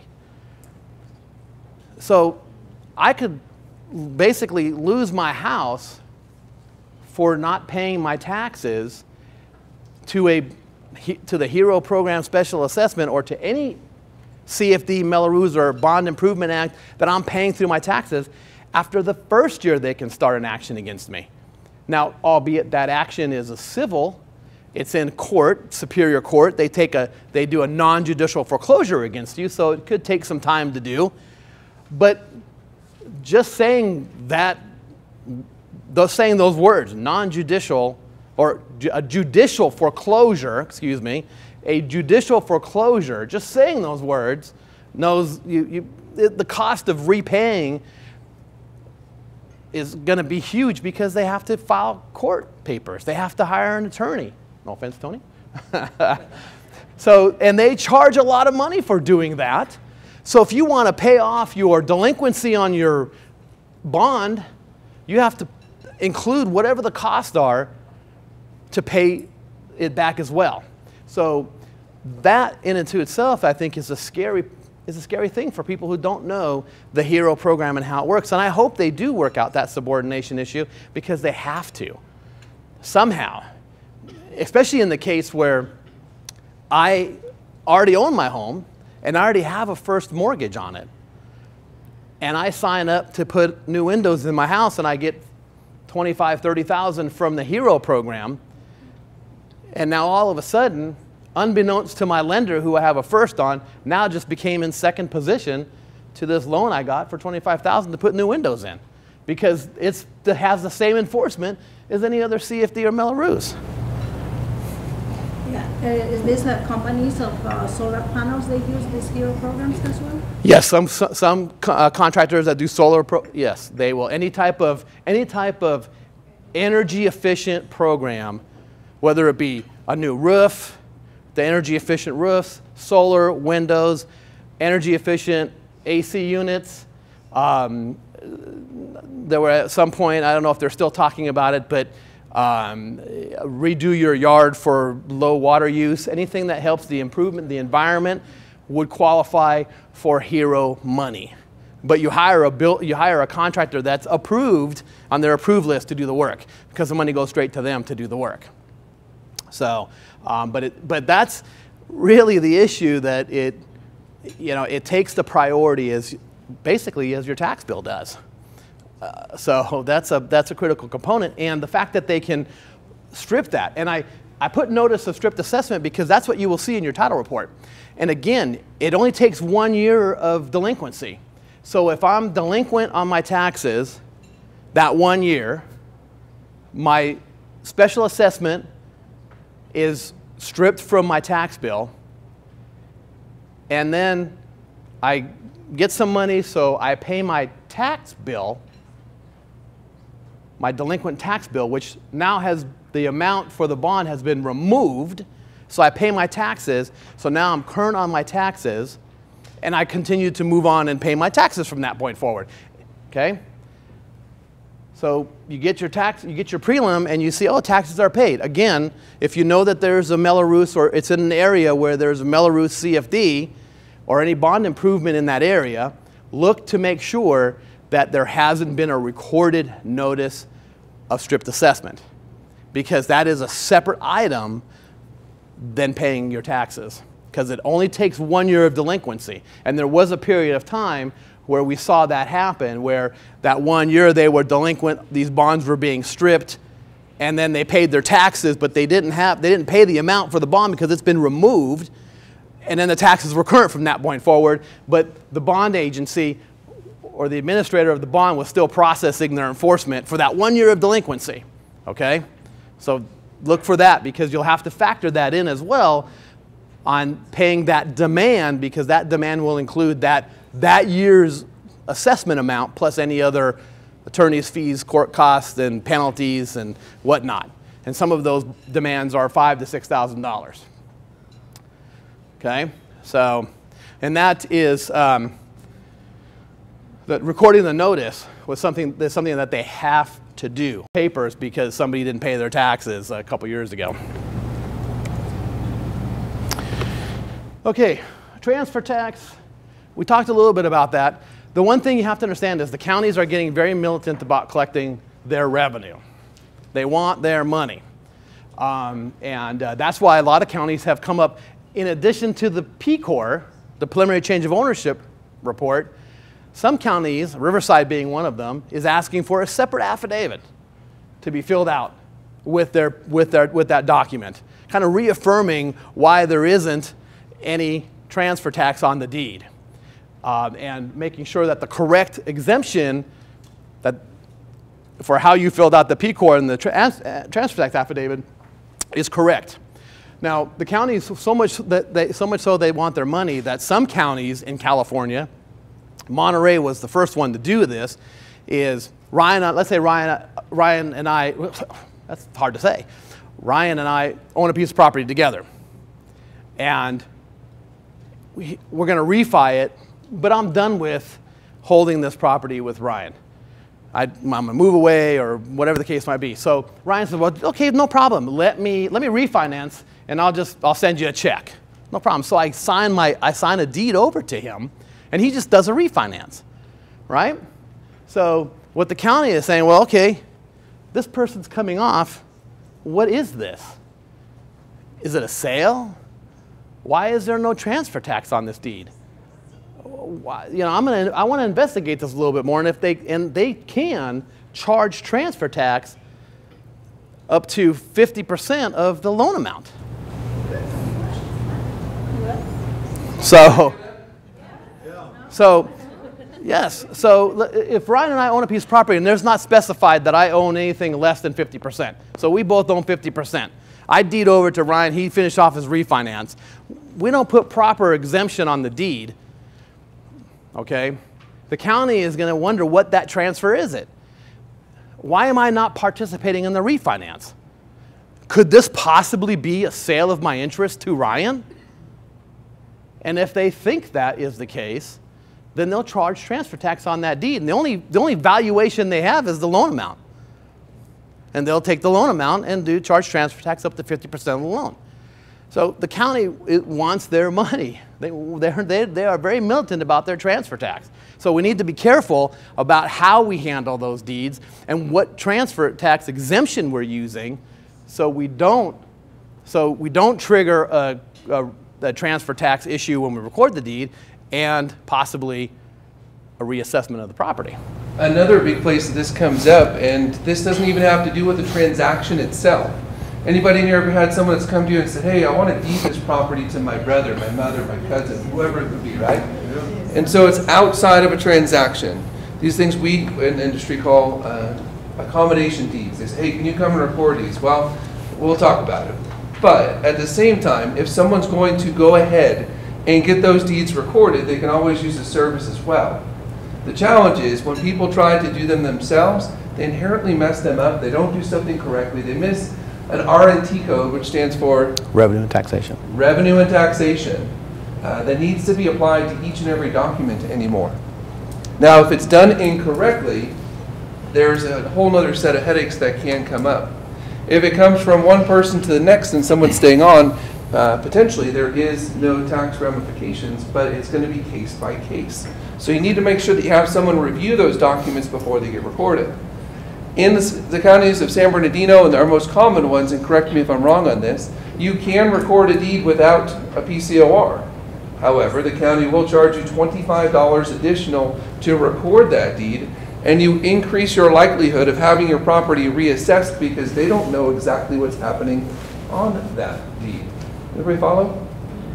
So I could basically lose my house for not paying my taxes to, a, to the HERO program special assessment or to any C F D, Mello-Roos, or Bond Improvement Act that I'm paying through my taxes. After the first year, they can start an action against me. Now, albeit that action is a civil, it's in court, Superior Court. They, take a, they do a non-judicial foreclosure against you, so it could take some time to do. But just saying that, those, saying those words, non-judicial, or ju a judicial foreclosure, excuse me, a judicial foreclosure, just saying those words, knows you, you, the cost of repaying is going to be huge because they have to file court papers. They have to hire an attorney. No offense, Tony. So, and they charge a lot of money for doing that. So if you want to pay off your delinquency on your bond, you have to include whatever the costs are to pay it back as well. So that in and to itself, I think, is a scary, is a scary thing for people who don't know the HERO program and how it works. And I hope they do work out that subordination issue, because they have to somehow, especially in the case where I already own my home and I already have a first mortgage on it, and I sign up to put new windows in my house and I get twenty-five, thirty thousand from the HERO program. And now all of a sudden, unbeknownst to my lender, who I have a first on, now just became in second position to this loan I got for twenty-five thousand dollars to put new windows in, because it's, it has the same enforcement as any other C F D or Mello-Roos. Yeah, uh, is this uh, companies of uh, solar panels, they use these HERO programs as well? Yes, some, some uh, contractors that do solar, pro yes, they will. Any type of, any type of energy efficient program, whether it be a new roof, the energy efficient roofs, solar, windows, energy efficient A C units. Um, there were at some point, I don't know if they're still talking about it, but um, redo your yard for low water use. Anything that helps the improvement, the environment, would qualify for HERO money. But you hire a bill, you hire a contractor that's approved on their approved list to do the work, because the money goes straight to them to do the work. So, um, but, it, but that's really the issue, that it, you know, it takes the priority as basically as your tax bill does. Uh, so that's a, that's a critical component, and the fact that they can strip that. And I, I put notice of stripped assessment because that's what you will see in your title report. And again, it only takes one year of delinquency. So if I'm delinquent on my taxes that one year, my special assessment is stripped from my tax bill, and then I get some money, so I pay my tax bill, my delinquent tax bill, which now has the amount for the bond has been removed, so I pay my taxes, so now I'm current on my taxes, and I continue to move on and pay my taxes from that point forward, okay? So you get your tax, you get your prelim, and you see, oh, taxes are paid. Again, if you know that there's a Mello-Roos, or it's in an area where there's a Mello-Roos C F D, or any bond improvement in that area, look to make sure that there hasn't been a recorded notice of stripped assessment, because that is a separate item than paying your taxes, because it only takes one year of delinquency. And there was a period of time where we saw that happen, where that one year they were delinquent, these bonds were being stripped, and then they paid their taxes, but they didn't have, they didn't pay the amount for the bond because it's been removed, and then the taxes were current from that point forward, but the bond agency or the administrator of the bond was still processing their enforcement for that one year of delinquency, okay? So look for that, because you'll have to factor that in as well on paying that demand, because that demand will include that, that year's assessment amount plus any other attorney's fees, court costs, and penalties and whatnot. And some of those demands are five to six thousand dollars. Okay, so, and that is um, that recording the notice was something that's something that they have to do. Papers, because somebody didn't pay their taxes a couple years ago. Okay, transfer tax. We talked a little bit about that. The one thing you have to understand is the counties are getting very militant about collecting their revenue. They want their money. Um, and uh, that's why a lot of counties have come up, in addition to the Ticor, the preliminary change of ownership report, some counties, Riverside being one of them, is asking for a separate affidavit to be filled out with, their, with, their, with that document, kind of reaffirming why there isn't any transfer tax on the deed, um, and making sure that the correct exemption that for how you filled out the Ticor and the trans transfer tax affidavit is correct. Now, the counties, so much, that they, so much so they want their money that some counties in California, Monterey was the first one to do this, is Ryan, let's say Ryan, Ryan and I, that's hard to say, Ryan and I own a piece of property together. And we, we're going to refi it, but I'm done with holding this property with Ryan. I, I'm going to move away or whatever the case might be. So Ryan said, well, okay, no problem. Let me, let me refinance, and I'll just, I'll send you a check. No problem. So I sign, my, I sign a deed over to him, and he just does a refinance, right? So what the county is saying, well, okay, this person's coming off. What is this? Is it a sale? Why is there no transfer tax on this deed? Why, you know, I'm gonna, I want to investigate this a little bit more, and if they, and they can charge transfer tax up to fifty percent of the loan amount. So, so, yes. So if Ryan and I own a piece of property and there's not specified that I own anything less than fifty percent, so we both own fifty percent. I deed over to Ryan, he finished off his refinance. We don't put proper exemption on the deed, okay? The county is going to wonder what that transfer is it. Why am I not participating in the refinance? Could this possibly be a sale of my interest to Ryan? And if they think that is the case, then they'll charge transfer tax on that deed. And the only, the only valuation they have is the loan amount. And they'll take the loan amount and do charge transfer tax up to fifty percent of the loan. So the county it wants their money. They, they, they are very militant about their transfer tax. So we need to be careful about how we handle those deeds and what transfer tax exemption we're using, so we don't, so we don't trigger a, a, a transfer tax issue when we record the deed, and possibly a reassessment of the property. Another big place that this comes up, and this doesn't even have to do with the transaction itself. Anybody in here ever had someone that's come to you and said, hey, I want to deed this property to my brother, my mother, my cousin, whoever it could be, right? Yeah. And so it's outside of a transaction. These things we in the industry call uh, accommodation deeds. They say, hey, can you come and record these? Well, we'll talk about it. But at the same time, if someone's going to go ahead and get those deeds recorded, they can always use the service as well. The challenge is when people try to do them themselves, they inherently mess them up. They don't do something correctly. They miss an R and T code, which stands for Revenue and taxation. Revenue and taxation, uh, that needs to be applied to each and every document anymore. Now, if it's done incorrectly, there's a whole other set of headaches that can come up. If it comes from one person to the next and someone's staying on, uh, potentially there is no tax ramifications, but it's going to be case by case. So you need to make sure that you have someone review those documents before they get recorded. In the, the counties of San Bernardino, and our most common ones, and correct me if I'm wrong on this, you can record a deed without a P C O R. However, the county will charge you twenty-five dollars additional to record that deed, and you increase your likelihood of having your property reassessed because they don't know exactly what's happening on that deed. Everybody follow?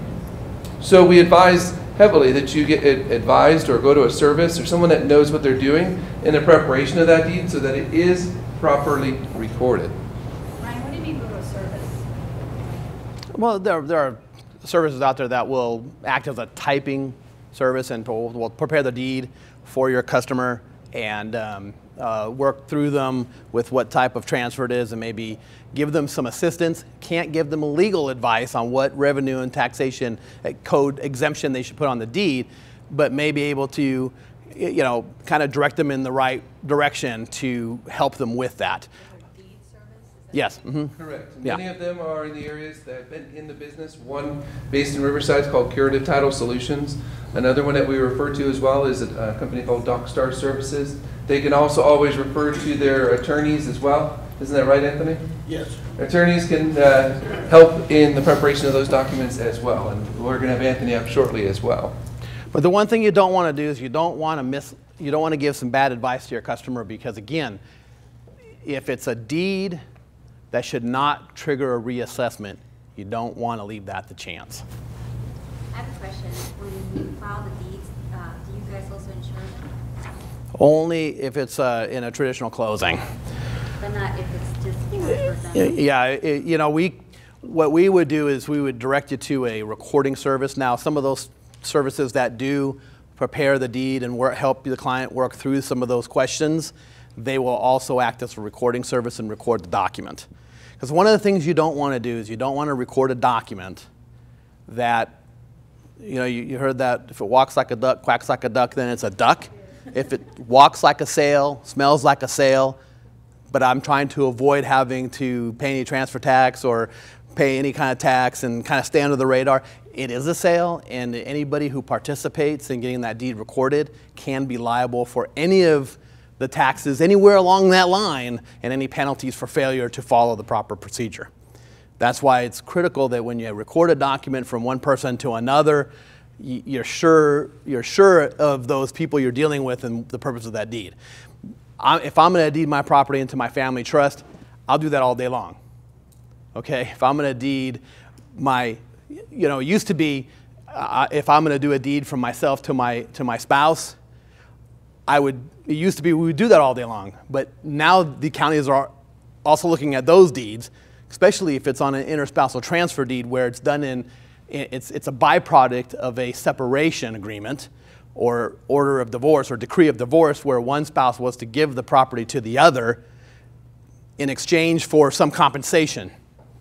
So we advise heavily that you get advised or go to a service or someone that knows what they're doing in the preparation of that deed so that it is properly recorded. Ryan, what do you mean go to a service? Well, there, there are services out there that will act as a typing service and will, will prepare the deed for your customer and um, uh, work through them with what type of transfer it is and maybe give them some assistance. Can't give them legal advice on what revenue and taxation code exemption they should put on the deed, but may be able to, you know, kind of direct them in the right direction to help them with that. Yes. Mm-hmm. Correct. Yeah. Many of them are in the areas that have been in the business. One based in Riverside is called Curative Title Solutions. Another one that we refer to as well is a, a company called DocStar Services. They can also always refer to their attorneys as well. Isn't that right, Anthony? Yes. Attorneys can uh, help in the preparation of those documents as well, and we're going to have Anthony up shortly as well. But the one thing you don't want to do is you don't want to miss. You don't want to give some bad advice to your customer because, again, if it's a deed that should not trigger a reassessment, you don't want to leave that to chance. I have a question. When you file the deeds, uh, do you guys also insure them? Only if it's uh, in a traditional closing. But not if it's just for them? Yeah, it, you know, we, what we would do is we would direct you to a recording service. Now, some of those services that do prepare the deed and work, help the client work through some of those questions, they will also act as a recording service and record the document. Because one of the things you don't want to do is you don't want to record a document that, you know, you, you heard that if it walks like a duck, quacks like a duck, then it's a duck. If it walks like a sale, smells like a sale, but I'm trying to avoid having to pay any transfer tax or pay any kind of tax and kind of stay under the radar, it is a sale, and anybody who participates in getting that deed recorded can be liable for any of the taxes anywhere along that line and any penalties for failure to follow the proper procedure. That's why it's critical that when you record a document from one person to another, you're sure, you're sure of those people you're dealing with and the purpose of that deed. I, if I'm going to deed my property into my family trust, I'll do that all day long. Okay, if I'm going to deed my, you know, it used to be uh, if I'm going to do a deed from myself to my to my spouse, I would, it used to be we would do that all day long, but now the counties are also looking at those deeds, especially if it's on an interspousal transfer deed where it's done in, it's, it's a byproduct of a separation agreement or order of divorce or decree of divorce where one spouse was to give the property to the other in exchange for some compensation.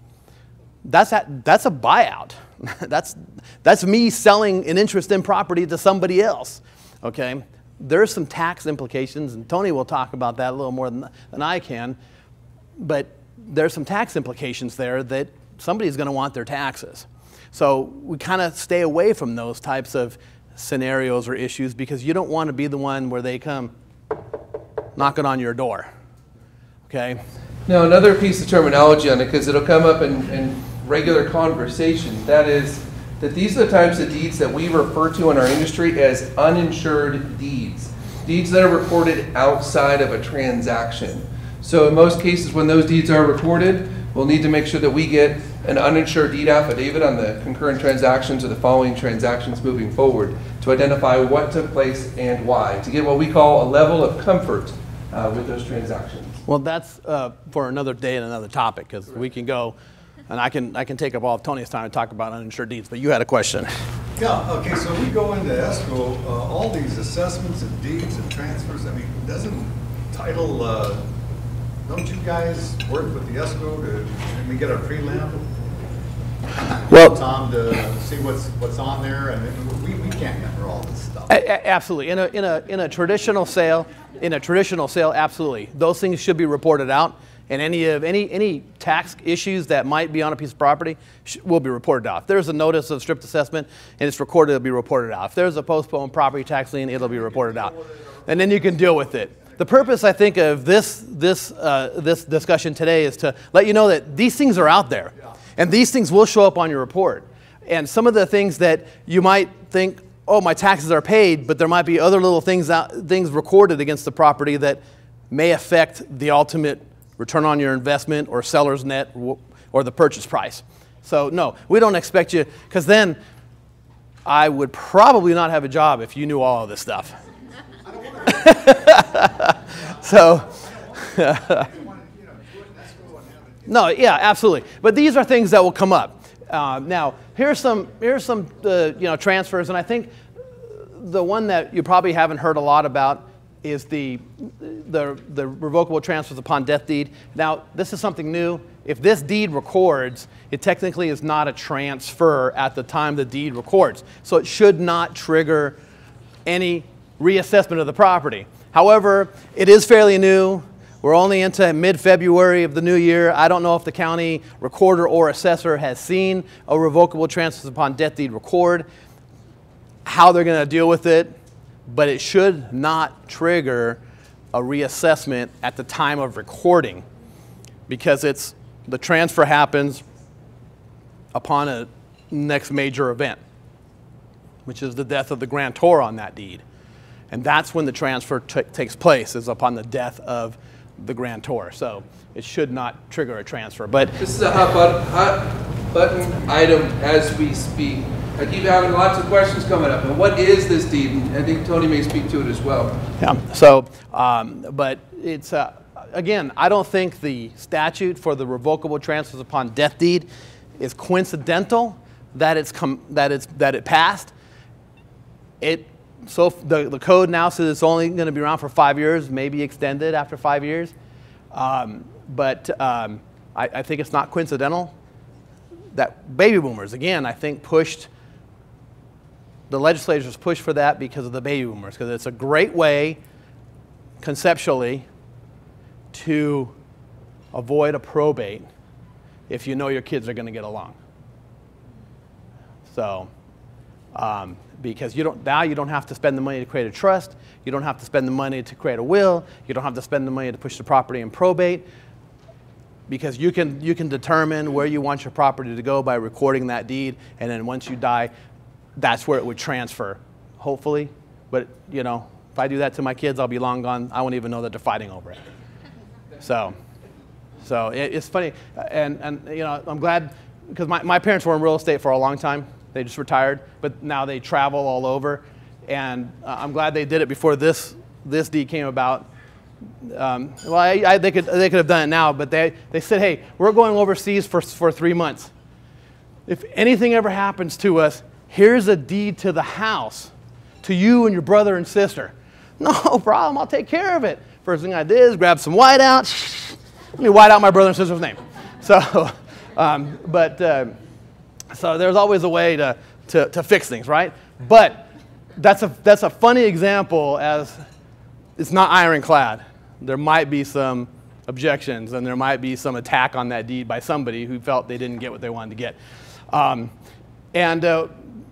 That's, that, that's a buyout. that's, that's me selling an interest in property to somebody else, okay? There's some tax implications, and Tony will talk about that a little more than, than I can, but there's some tax implications there that somebody's going to want their taxes. So we kind of stay away from those types of scenarios or issues because you don't want to be the one where they come knocking on your door, okay? Now, another piece of terminology on it, because it'll come up in, in regular conversation, that is that these are the types of deeds that we refer to in our industry as uninsured deeds. Deeds that are recorded outside of a transaction. So in most cases when those deeds are recorded, we'll need to make sure that we get an uninsured deed affidavit on the concurrent transactions or the following transactions moving forward to identify what took place and why, to get what we call a level of comfort uh, with those transactions. Well, that's uh, for another day and another topic, because we can go, and I can I can take up all of Tony's time to talk about uninsured deeds, but you had a question. Yeah, okay, so we go into escrow, uh, all these assessments and deeds and transfers, I mean, doesn't title uh, don't you guys work with the escrow to, can we get a prelim? Well, Tom, to see what's what's on there, and we, we can't enter all this stuff. A a absolutely, in a in a in a traditional sale, in a traditional sale, absolutely, those things should be reported out, and any of any any tax issues that might be on a piece of property sh will be reported out. If there's a notice of stripped assessment and it's recorded, it'll be reported out. If there's a postponed property tax lien, it'll be reported out, and then you can deal with it. The purpose, I think, of this this uh, this discussion today is to let you know that these things are out there. And these things will show up on your report. And some of the things that you might think, oh, my taxes are paid, but there might be other little things out, things recorded against the property that may affect the ultimate return on your investment or seller's net or the purchase price. So no, we don't expect you, because then I would probably not have a job if you knew all of this stuff. So. No, yeah, absolutely. But these are things that will come up. Uh, now, here's some here's some uh, you know transfers, and I think the one that you probably haven't heard a lot about is the the the revocable transfers upon death deed. Now, this is something new. If this deed records, it technically is not a transfer at the time the deed records, so it should not trigger any reassessment of the property. However, it is fairly new. We're only into mid-February of the new year. I don't know if the county recorder or assessor has seen a revocable transfers upon death deed record, how they're going to deal with it, but it should not trigger a reassessment at the time of recording, because it's the transfer happens upon a next major event, which is the death of the grantor on that deed. And that's when the transfer takes place, is upon the death of the grantor. So it should not trigger a transfer. But this is a hot button, hot button item as we speak. I keep having lots of questions coming up. And what is this deed? And I think Tony may speak to it as well. Yeah. So, um, but it's uh, again, I don't think the statute for the revocable transfers upon death deed is coincidental that it's come that it's that it passed. It. So the, the code now says it's only going to be around for five years, maybe extended after five years. Um, but um, I, I think it's not coincidental that baby boomers, again, I think pushed, the legislators pushed for that because of the baby boomers, because it's a great way, conceptually, to avoid a probate if you know your kids are going to get along. So. Um, because you don't, now you don't have to spend the money to create a trust, you don't have to spend the money to create a will, you don't have to spend the money to push the property in probate, because you can, you can determine where you want your property to go by recording that deed, and then once you die, that's where it would transfer, hopefully. But, you know, if I do that to my kids, I'll be long gone. I won't even know that they're fighting over it. So, so it, it's funny, and, and, you know, I'm glad, because my, my parents were in real estate for a long time. They just retired, but now they travel all over, and uh, I'm glad they did it before this this deed came about. Um, well, I, I, they could they could have done it now, but they they said, hey, we're going overseas for for three months. If anything ever happens to us, here's a deed to the house, to you and your brother and sister. No problem, I'll take care of it. First thing I did is grab some whiteout. Let me white out my brother and sister's name. So, um, but. Uh, So there's always a way to, to, to fix things, right? But that's a, that's a funny example, as it's not ironclad. There might be some objections, and there might be some attack on that deed by somebody who felt they didn't get what they wanted to get. Um, and uh,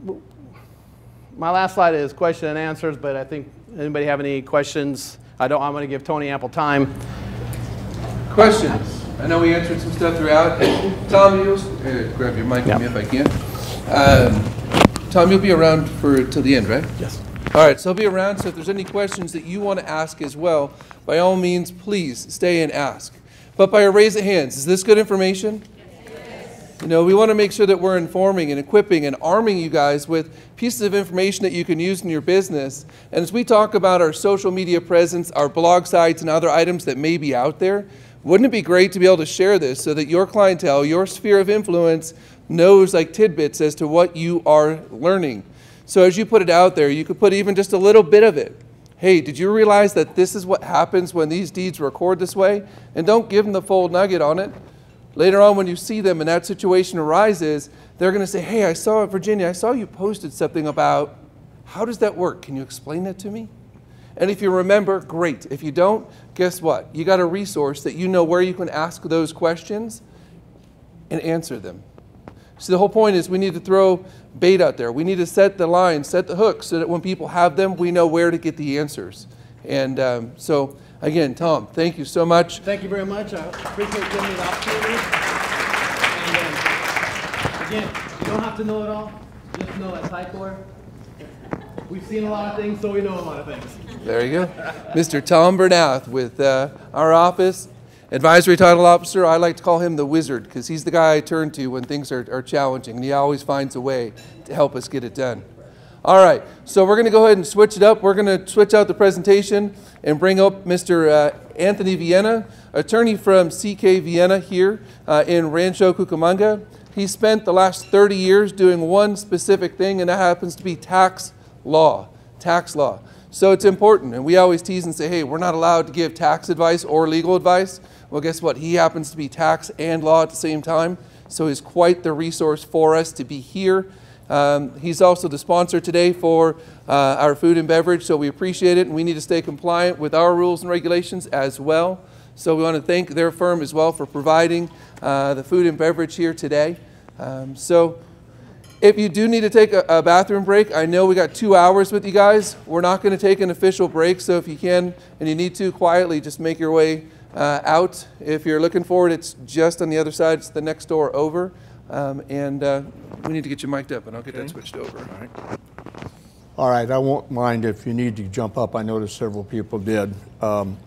my last slide is question and answers, but I think, anybody have any questions? I don't, I'm going to give Tony ample time. Questions? I know we answered some stuff throughout. And Tom, you'll uh, grab your mic yeah. with me if I can. Um, Tom, you'll be around for till the end, right? Yes. All right, so I'll be around. So if there's any questions that you want to ask as well, by all means, please stay and ask. But by a raise of hands, is this good information? Yes. You know, we want to make sure that we're informing and equipping and arming you guys with pieces of information that you can use in your business. And as we talk about our social media presence, our blog sites, and other items that may be out there, wouldn't it be great to be able to share this so that your clientele, your sphere of influence, knows like tidbits as to what you are learning? So as you put it out there, you could put even just a little bit of it hey, did you realize that this is what happens when these deeds record this way? And don't give them the full nugget on it. Later on, when you see them and that situation arises, they're going to say, hey, I saw it, Virginia, I saw you posted something about, how does that work? Can you explain that to me? And if you remember, great. If you don't, guess what? You got a resource that you know where you can ask those questions and answer them. So the whole point is we need to throw bait out there. We need to set the line, set the hook, so that when people have them, we know where to get the answers. And um, so, again, Tom, thank you so much. Thank you very much. I appreciate giving me the opportunity. And um, again, you don't have to know it all. Just know at Ticor, we've seen a lot of things, so we know a lot of things. There you go. Mister Tom Bernath with uh, our office. Advisory title officer, I like to call him the wizard because he's the guy I turn to when things are, are challenging, and he always finds a way to help us get it done. All right, so we're going to go ahead and switch it up. We're going to switch out the presentation and bring up Mister Uh, Anthony Vienna, attorney from CKViennea here uh, in Rancho Cucamonga. He spent the last thirty years doing one specific thing, and that happens to be tax law, tax law. So it's important, and we always tease and say, hey, we're not allowed to give tax advice or legal advice. Well, guess what? He happens to be tax and law at the same time, so he's quite the resource for us to be here. Um, he's also the sponsor today for uh, our food and beverage, so we appreciate it, and we need to stay compliant with our rules and regulations as well. So we want to thank their firm as well for providing uh, the food and beverage here today. Um, so if you do need to take a, a bathroom break, I know we got two hours with you guys. We're not going to take an official break, so if you can and you need to, quietly just make your way uh, out. If you're looking for it, it's just on the other side. It's the next door over. Um, and uh, we need to get you mic'd up, and I'll get okay. that switched over. All right. All right, I won't mind if you need to jump up. I noticed several people did. Um,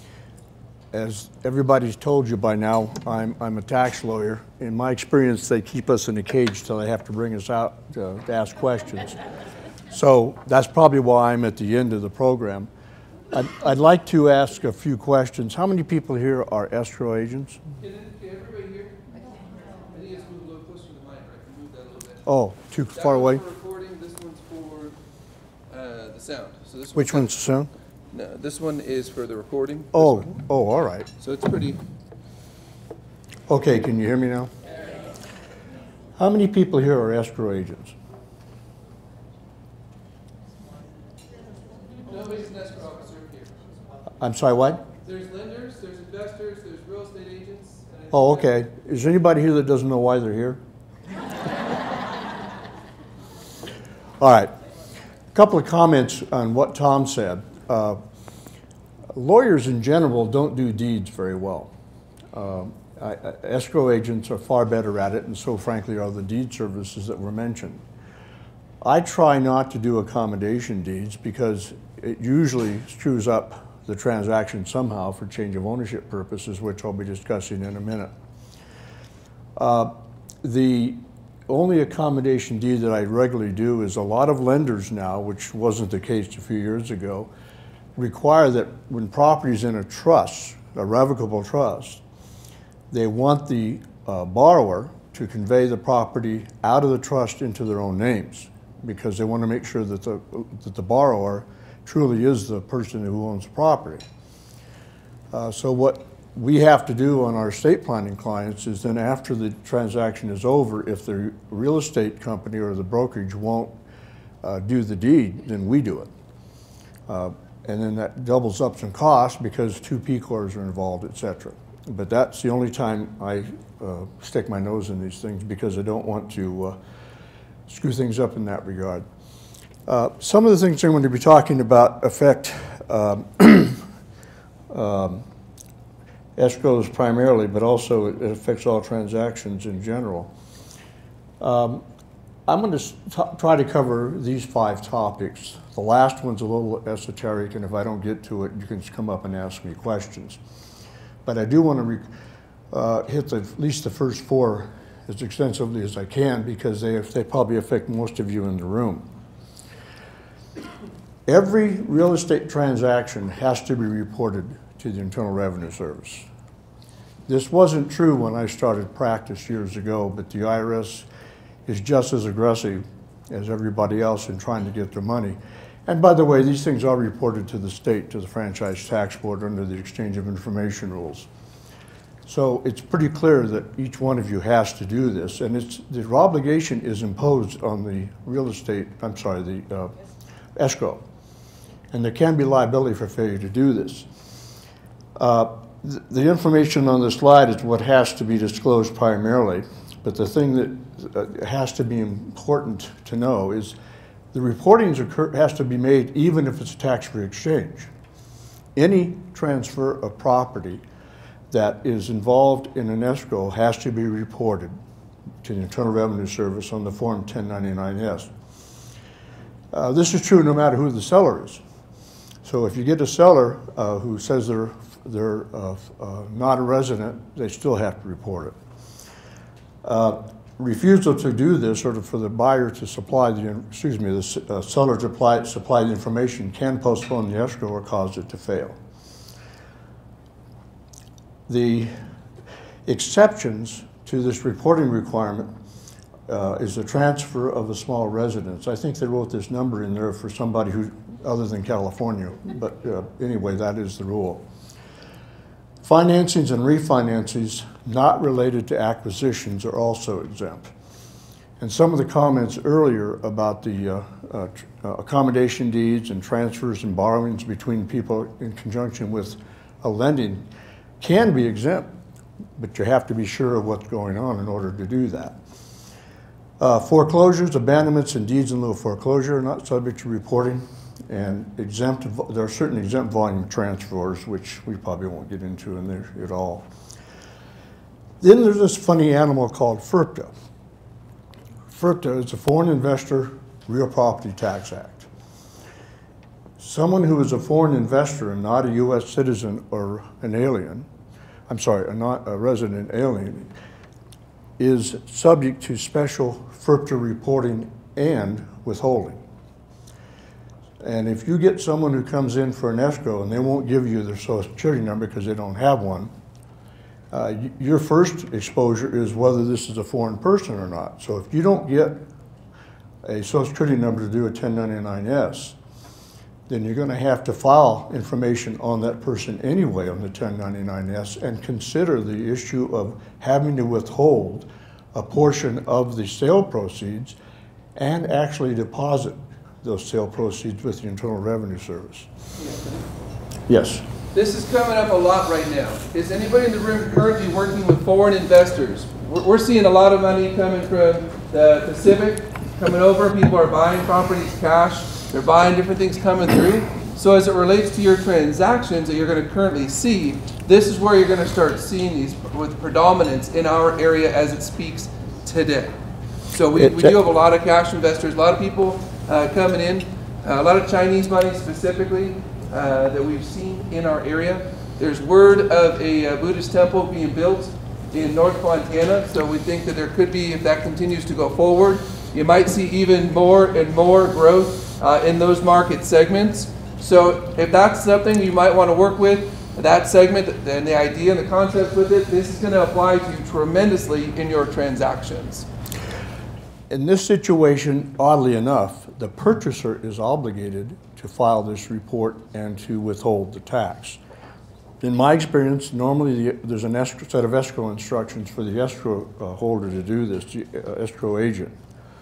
As everybody's told you by now, I'm, I'm a tax lawyer. In my experience, they keep us in a cage till they have to bring us out to, to ask questions. So that's probably why I'm at the end of the program. I'd, I'd like to ask a few questions. How many people here are escrow agents? Can, can everybody hear? I think it's moved a little closer to the mic, right? Move that a little bit. Oh, too that far away? That one's for recording, this one's for uh, the sound. So this Which one's the sound? No, this one is for the recording. This Oh, one. oh, all right. So it's pretty. Okay, can you hear me now? How many people here are escrow agents? Nobody's an escrow officer here. I'm sorry, what? There's lenders, there's investors, there's real estate agents. And Oh, okay. Is there anybody here that doesn't know why they're here? All right. A couple of comments on what Tom said. Uh, lawyers in general don't do deeds very well. Uh, I, I, escrow agents are far better at it, and so frankly are the deed services that were mentioned. I try not to do accommodation deeds because it usually screws up the transaction somehow for change of ownership purposes, which I'll be discussing in a minute. Uh, the only accommodation deed that I regularly do is a lot of lenders now, which wasn't the case a few years ago, require that when property is in a trust, a revocable trust, they want the uh, borrower to convey the property out of the trust into their own names because they want to make sure that the, that the borrower truly is the person who owns the property. Uh, so what we have to do on our estate planning clients is then after the transaction is over, if the real estate company or the brokerage won't uh, do the deed, then we do it. Uh, and then that doubles up some costs because two P Cors are involved, et cetera. But that's the only time I uh, stick my nose in these things because I don't want to uh, screw things up in that regard. Uh, some of the things I'm going to be talking about affect um, um, escrows primarily, but also it affects all transactions in general. Um, I'm going to try to cover these five topics. The last one's a little esoteric, and if I don't get to it, you can just come up and ask me questions. But I do want to uh, hit the, at least the first four as extensively as I can because they, they probably affect most of you in the room. Every real estate transaction has to be reported to the Internal Revenue Service. This wasn't true when I started practice years ago, but the I R S is just as aggressive as everybody else in trying to get their money. And by the way, these things are reported to the state, to the Franchise Tax Board under the Exchange of Information rules. So it's pretty clear that each one of you has to do this, and it's, the obligation is imposed on the real estate, I'm sorry, the uh, escrow. And there can be liability for failure to do this. Uh, th the information on the slide is what has to be disclosed primarily, but the thing that uh, has to be important to know is the reporting has to be made even if it's a tax-free exchange. Any transfer of property that is involved in an escrow has to be reported to the Internal Revenue Service on the Form ten ninety-nine S. Uh, this is true no matter who the seller is. So if you get a seller uh, who says they're, they're uh, uh, not a resident, they still have to report it. Uh, refusal to do this, or to, for the buyer to supply the, excuse me, the uh, seller to apply, supply the information can postpone the escrow or cause it to fail. The exceptions to this reporting requirement uh, is the transfer of a small residence. I think they wrote this number in there for somebody who, other than California, but uh, anyway, that is the rule. Financings and refinancings not related to acquisitions are also exempt. And some of the comments earlier about the uh, uh, uh, accommodation deeds and transfers and borrowings between people in conjunction with a lending can be exempt, but you have to be sure of what's going on in order to do that. Uh, foreclosures, abandonments, and deeds in lieu of foreclosure are not subject to reporting, and exempt, there are certain exempt volume transfers, which we probably won't get into in there at all. Then there's this funny animal called FIRPTA. FIRPTA is a Foreign Investor Real Property Tax Act. Someone who is a foreign investor and not a U S citizen or an alien, I'm sorry, a, not a resident alien, is subject to special FIRPTA reporting and withholding. And if you get someone who comes in for an escrow and they won't give you their social security number because they don't have one, uh, your first exposure is whether this is a foreign person or not. So if you don't get a social security number to do a ten ninety-nine S, then you're going to have to file information on that person anyway on the ten ninety-nine S and consider the issue of having to withhold a portion of the sale proceeds and actually deposit those sale proceeds with the Internal Revenue Service. Yes. This is coming up a lot right now. Is anybody in the room currently working with foreign investors? We're, we're seeing a lot of money coming from the Pacific, coming over. People are buying properties cash. They're buying different things coming through. So as it relates to your transactions that you're going to currently see, this is where you're going to start seeing these with predominance in our area as it speaks today. So we, we do have a lot of cash investors, a lot of people uh, coming in, uh, a lot of Chinese money specifically uh, that we've seen in our area. There's word of a uh, Buddhist temple being built in North Montana, so we think that there could be, if that continues to go forward, you might see even more and more growth uh, in those market segments. So if that's something you might want to work with, that segment and the idea and the concept with it, this is going to apply to you tremendously in your transactions. In this situation, oddly enough, the purchaser is obligated to file this report and to withhold the tax. In my experience, normally the, there's an escrow, set of escrow instructions for the escrow uh, holder to do this, the uh, escrow agent.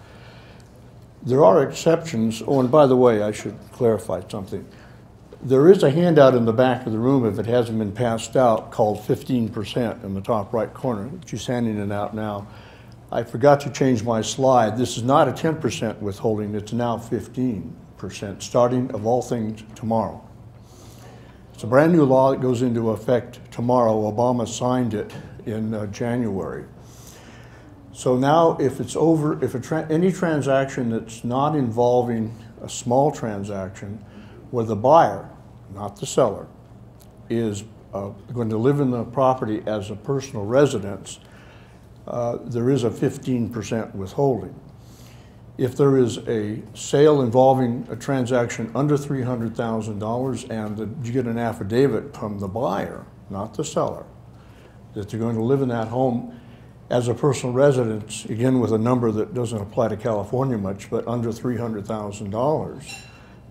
There are exceptions. Oh, and by the way, I should clarify something. There is a handout in the back of the room, if it hasn't been passed out, called fifteen percent in the top right corner. She's handing it out now. I forgot to change my slide. This is not a ten percent withholding, it's now fifteen percent, starting of all things tomorrow. It's a brand new law that goes into effect tomorrow. Obama signed it in uh, January. So now if it's over, if a tra any transaction that's not involving a small transaction where the buyer, not the seller, is uh, going to live in the property as a personal residence, uh, there is a fifteen percent withholding. If there is a sale involving a transaction under three hundred thousand dollars and the, you get an affidavit from the buyer, not the seller, that they're going to live in that home as a personal residence, again with a number that doesn't apply to California much, but under three hundred thousand dollars,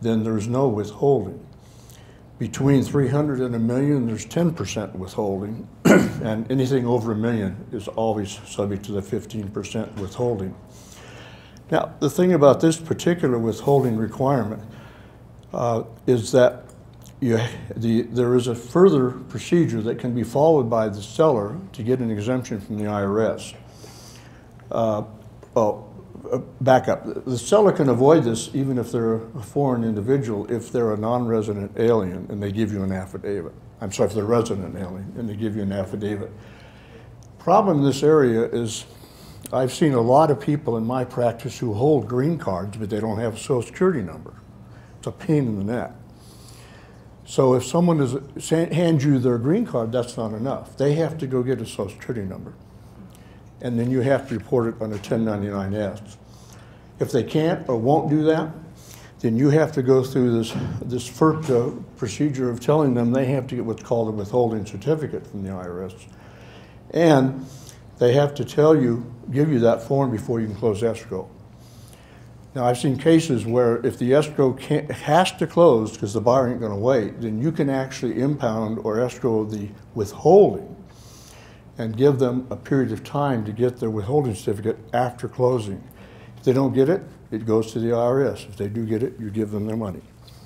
then there's no withholding. Between three hundred and a million, there's ten percent withholding, and anything over a million is always subject to the fifteen percent withholding. Now, the thing about this particular withholding requirement uh, is that you, the, there is a further procedure that can be followed by the seller to get an exemption from the I R S. Uh, oh, uh, back up. The seller can avoid this even if they're a foreign individual, if they're a non-resident alien and they give you an affidavit. I'm sorry, if they're resident alien and they give you an affidavit. Problem in this area is I've seen a lot of people in my practice who hold green cards, but they don't have a social security number. It's a pain in the neck. So if someone is, hands you their green card, that's not enough. They have to go get a social security number. And then you have to report it on a ten ninety-nine S. If they can't or won't do that, then you have to go through this, this F E R P uh, procedure of telling them they have to get what's called a withholding certificate from the I R S. And they have to tell you, give you that form before you can close escrow. Now, I've seen cases where if the escrow can't, has to close because the buyer ain't going to wait, then you can actually impound or escrow the withholding and give them a period of time to get their withholding certificate after closing. If they don't get it, it goes to the I R S. If they do get it, you give them their money.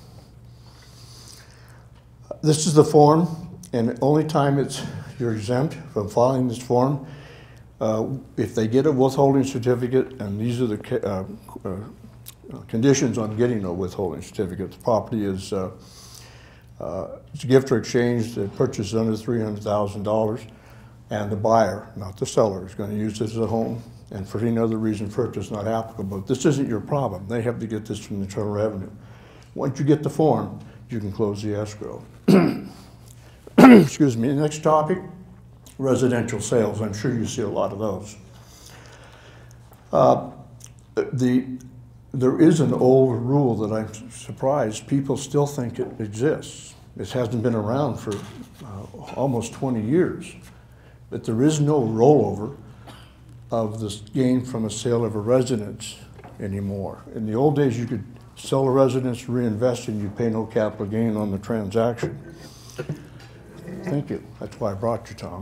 This is the form, and the only time it's, you're exempt from filing this form, uh, if they get a withholding certificate, and these are the uh, uh, conditions on getting a withholding certificate. The property is uh, uh, it's a gift or exchange, the purchase is under three hundred thousand dollars, and the buyer, not the seller, is going to use this as a home, and for any other reason, F E R P is not applicable. This isn't your problem. They have to get this from the Internal Revenue. Once you get the form, you can close the escrow. Excuse me. Next topic, residential sales. I'm sure you see a lot of those. Uh, the, there is an old rule that I'm surprised people still think it exists. It hasn't been around for uh, almost twenty years, but there is no rollover of this gain from a sale of a residence anymore. In the old days, you could sell a residence, reinvest, and you pay no capital gain on the transaction. Thank you. That's why I brought you, Tom.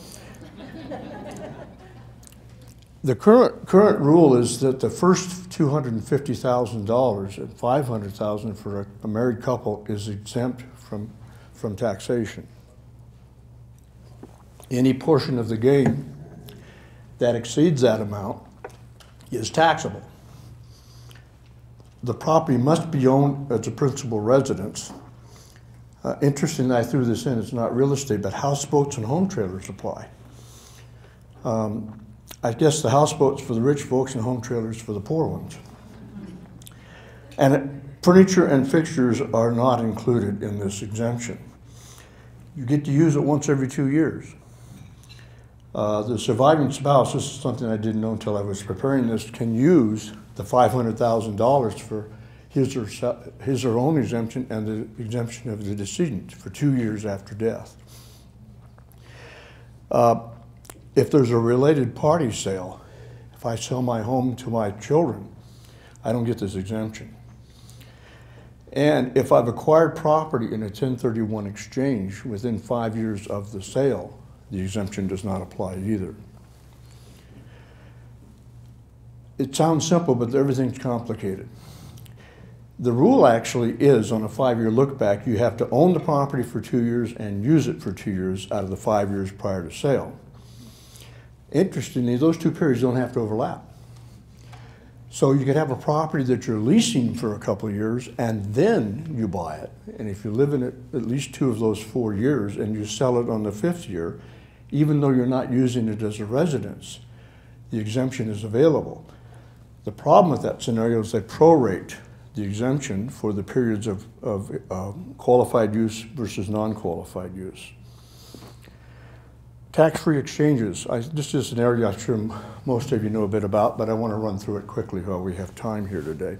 The current current rule is that the first two hundred fifty thousand dollars and five hundred thousand dollars for a, a married couple is exempt from from taxation. Any portion of the gain that exceeds that amount is taxable. The property must be owned as a principal residence. Uh, interesting that I threw this in, it's not real estate, but houseboats and home trailers apply. Um, I guess the houseboats for the rich folks and home trailers for the poor ones. And it, furniture and fixtures are not included in this exemption. You get to use it once every two years. Uh, the surviving spouse, this is something I didn't know until I was preparing this, can use the five hundred thousand dollars for his or, his or own exemption and the exemption of the decedent for two years after death. Uh, if there's a related party sale, if I sell my home to my children, I don't get this exemption. And if I've acquired property in a ten thirty-one exchange within five years of the sale, the exemption does not apply either. It sounds simple, but everything's complicated. The rule actually is, on a five-year look back, you have to own the property for two years and use it for two years out of the five years prior to sale. Interestingly, those two periods don't have to overlap. So you could have a property that you're leasing for a couple of years and then you buy it. And if you live in it at least two of those four years and you sell it on the fifth year, even though you're not using it as a residence, the exemption is available. The problem with that scenario is they prorate the exemption for the periods of, of uh, qualified use versus non-qualified use. Tax-free exchanges. I, this is an area I'm sure most of you know a bit about, but I want to run through it quickly while we have time here today.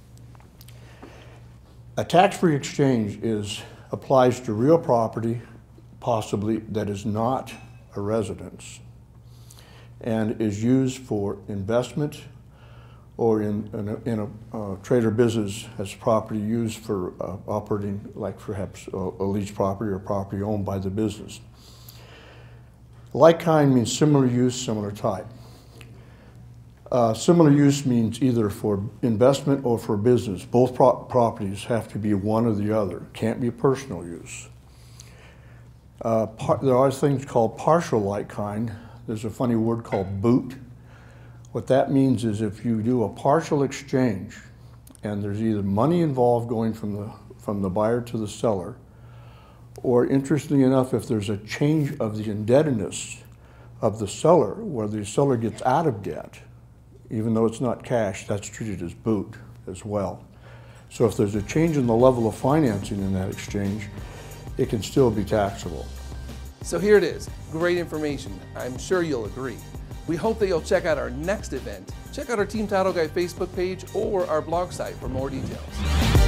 A tax-free exchange is, applies to real property, possibly, that is not a residence, and is used for investment or in, in a, in a uh, trade or business has property used for uh, operating, like perhaps a, a leased property or property owned by the business. Like kind means similar use, similar type. Uh, similar use means either for investment or for business. Both pro properties have to be one or the other. Can't be personal use. Uh, there are things called partial like kind. There's a funny word called boot. What that means is if you do a partial exchange and there's either money involved going from the, from the buyer to the seller, or interestingly enough, if there's a change of the indebtedness of the seller, where the seller gets out of debt, even though it's not cash, that's treated as boot as well. So if there's a change in the level of financing in that exchange, it can still be taxable. So here it is, great information. I'm sure you'll agree. We hope that you'll check out our next event. Check out our Team Title Guy Facebook page or our blog site for more details.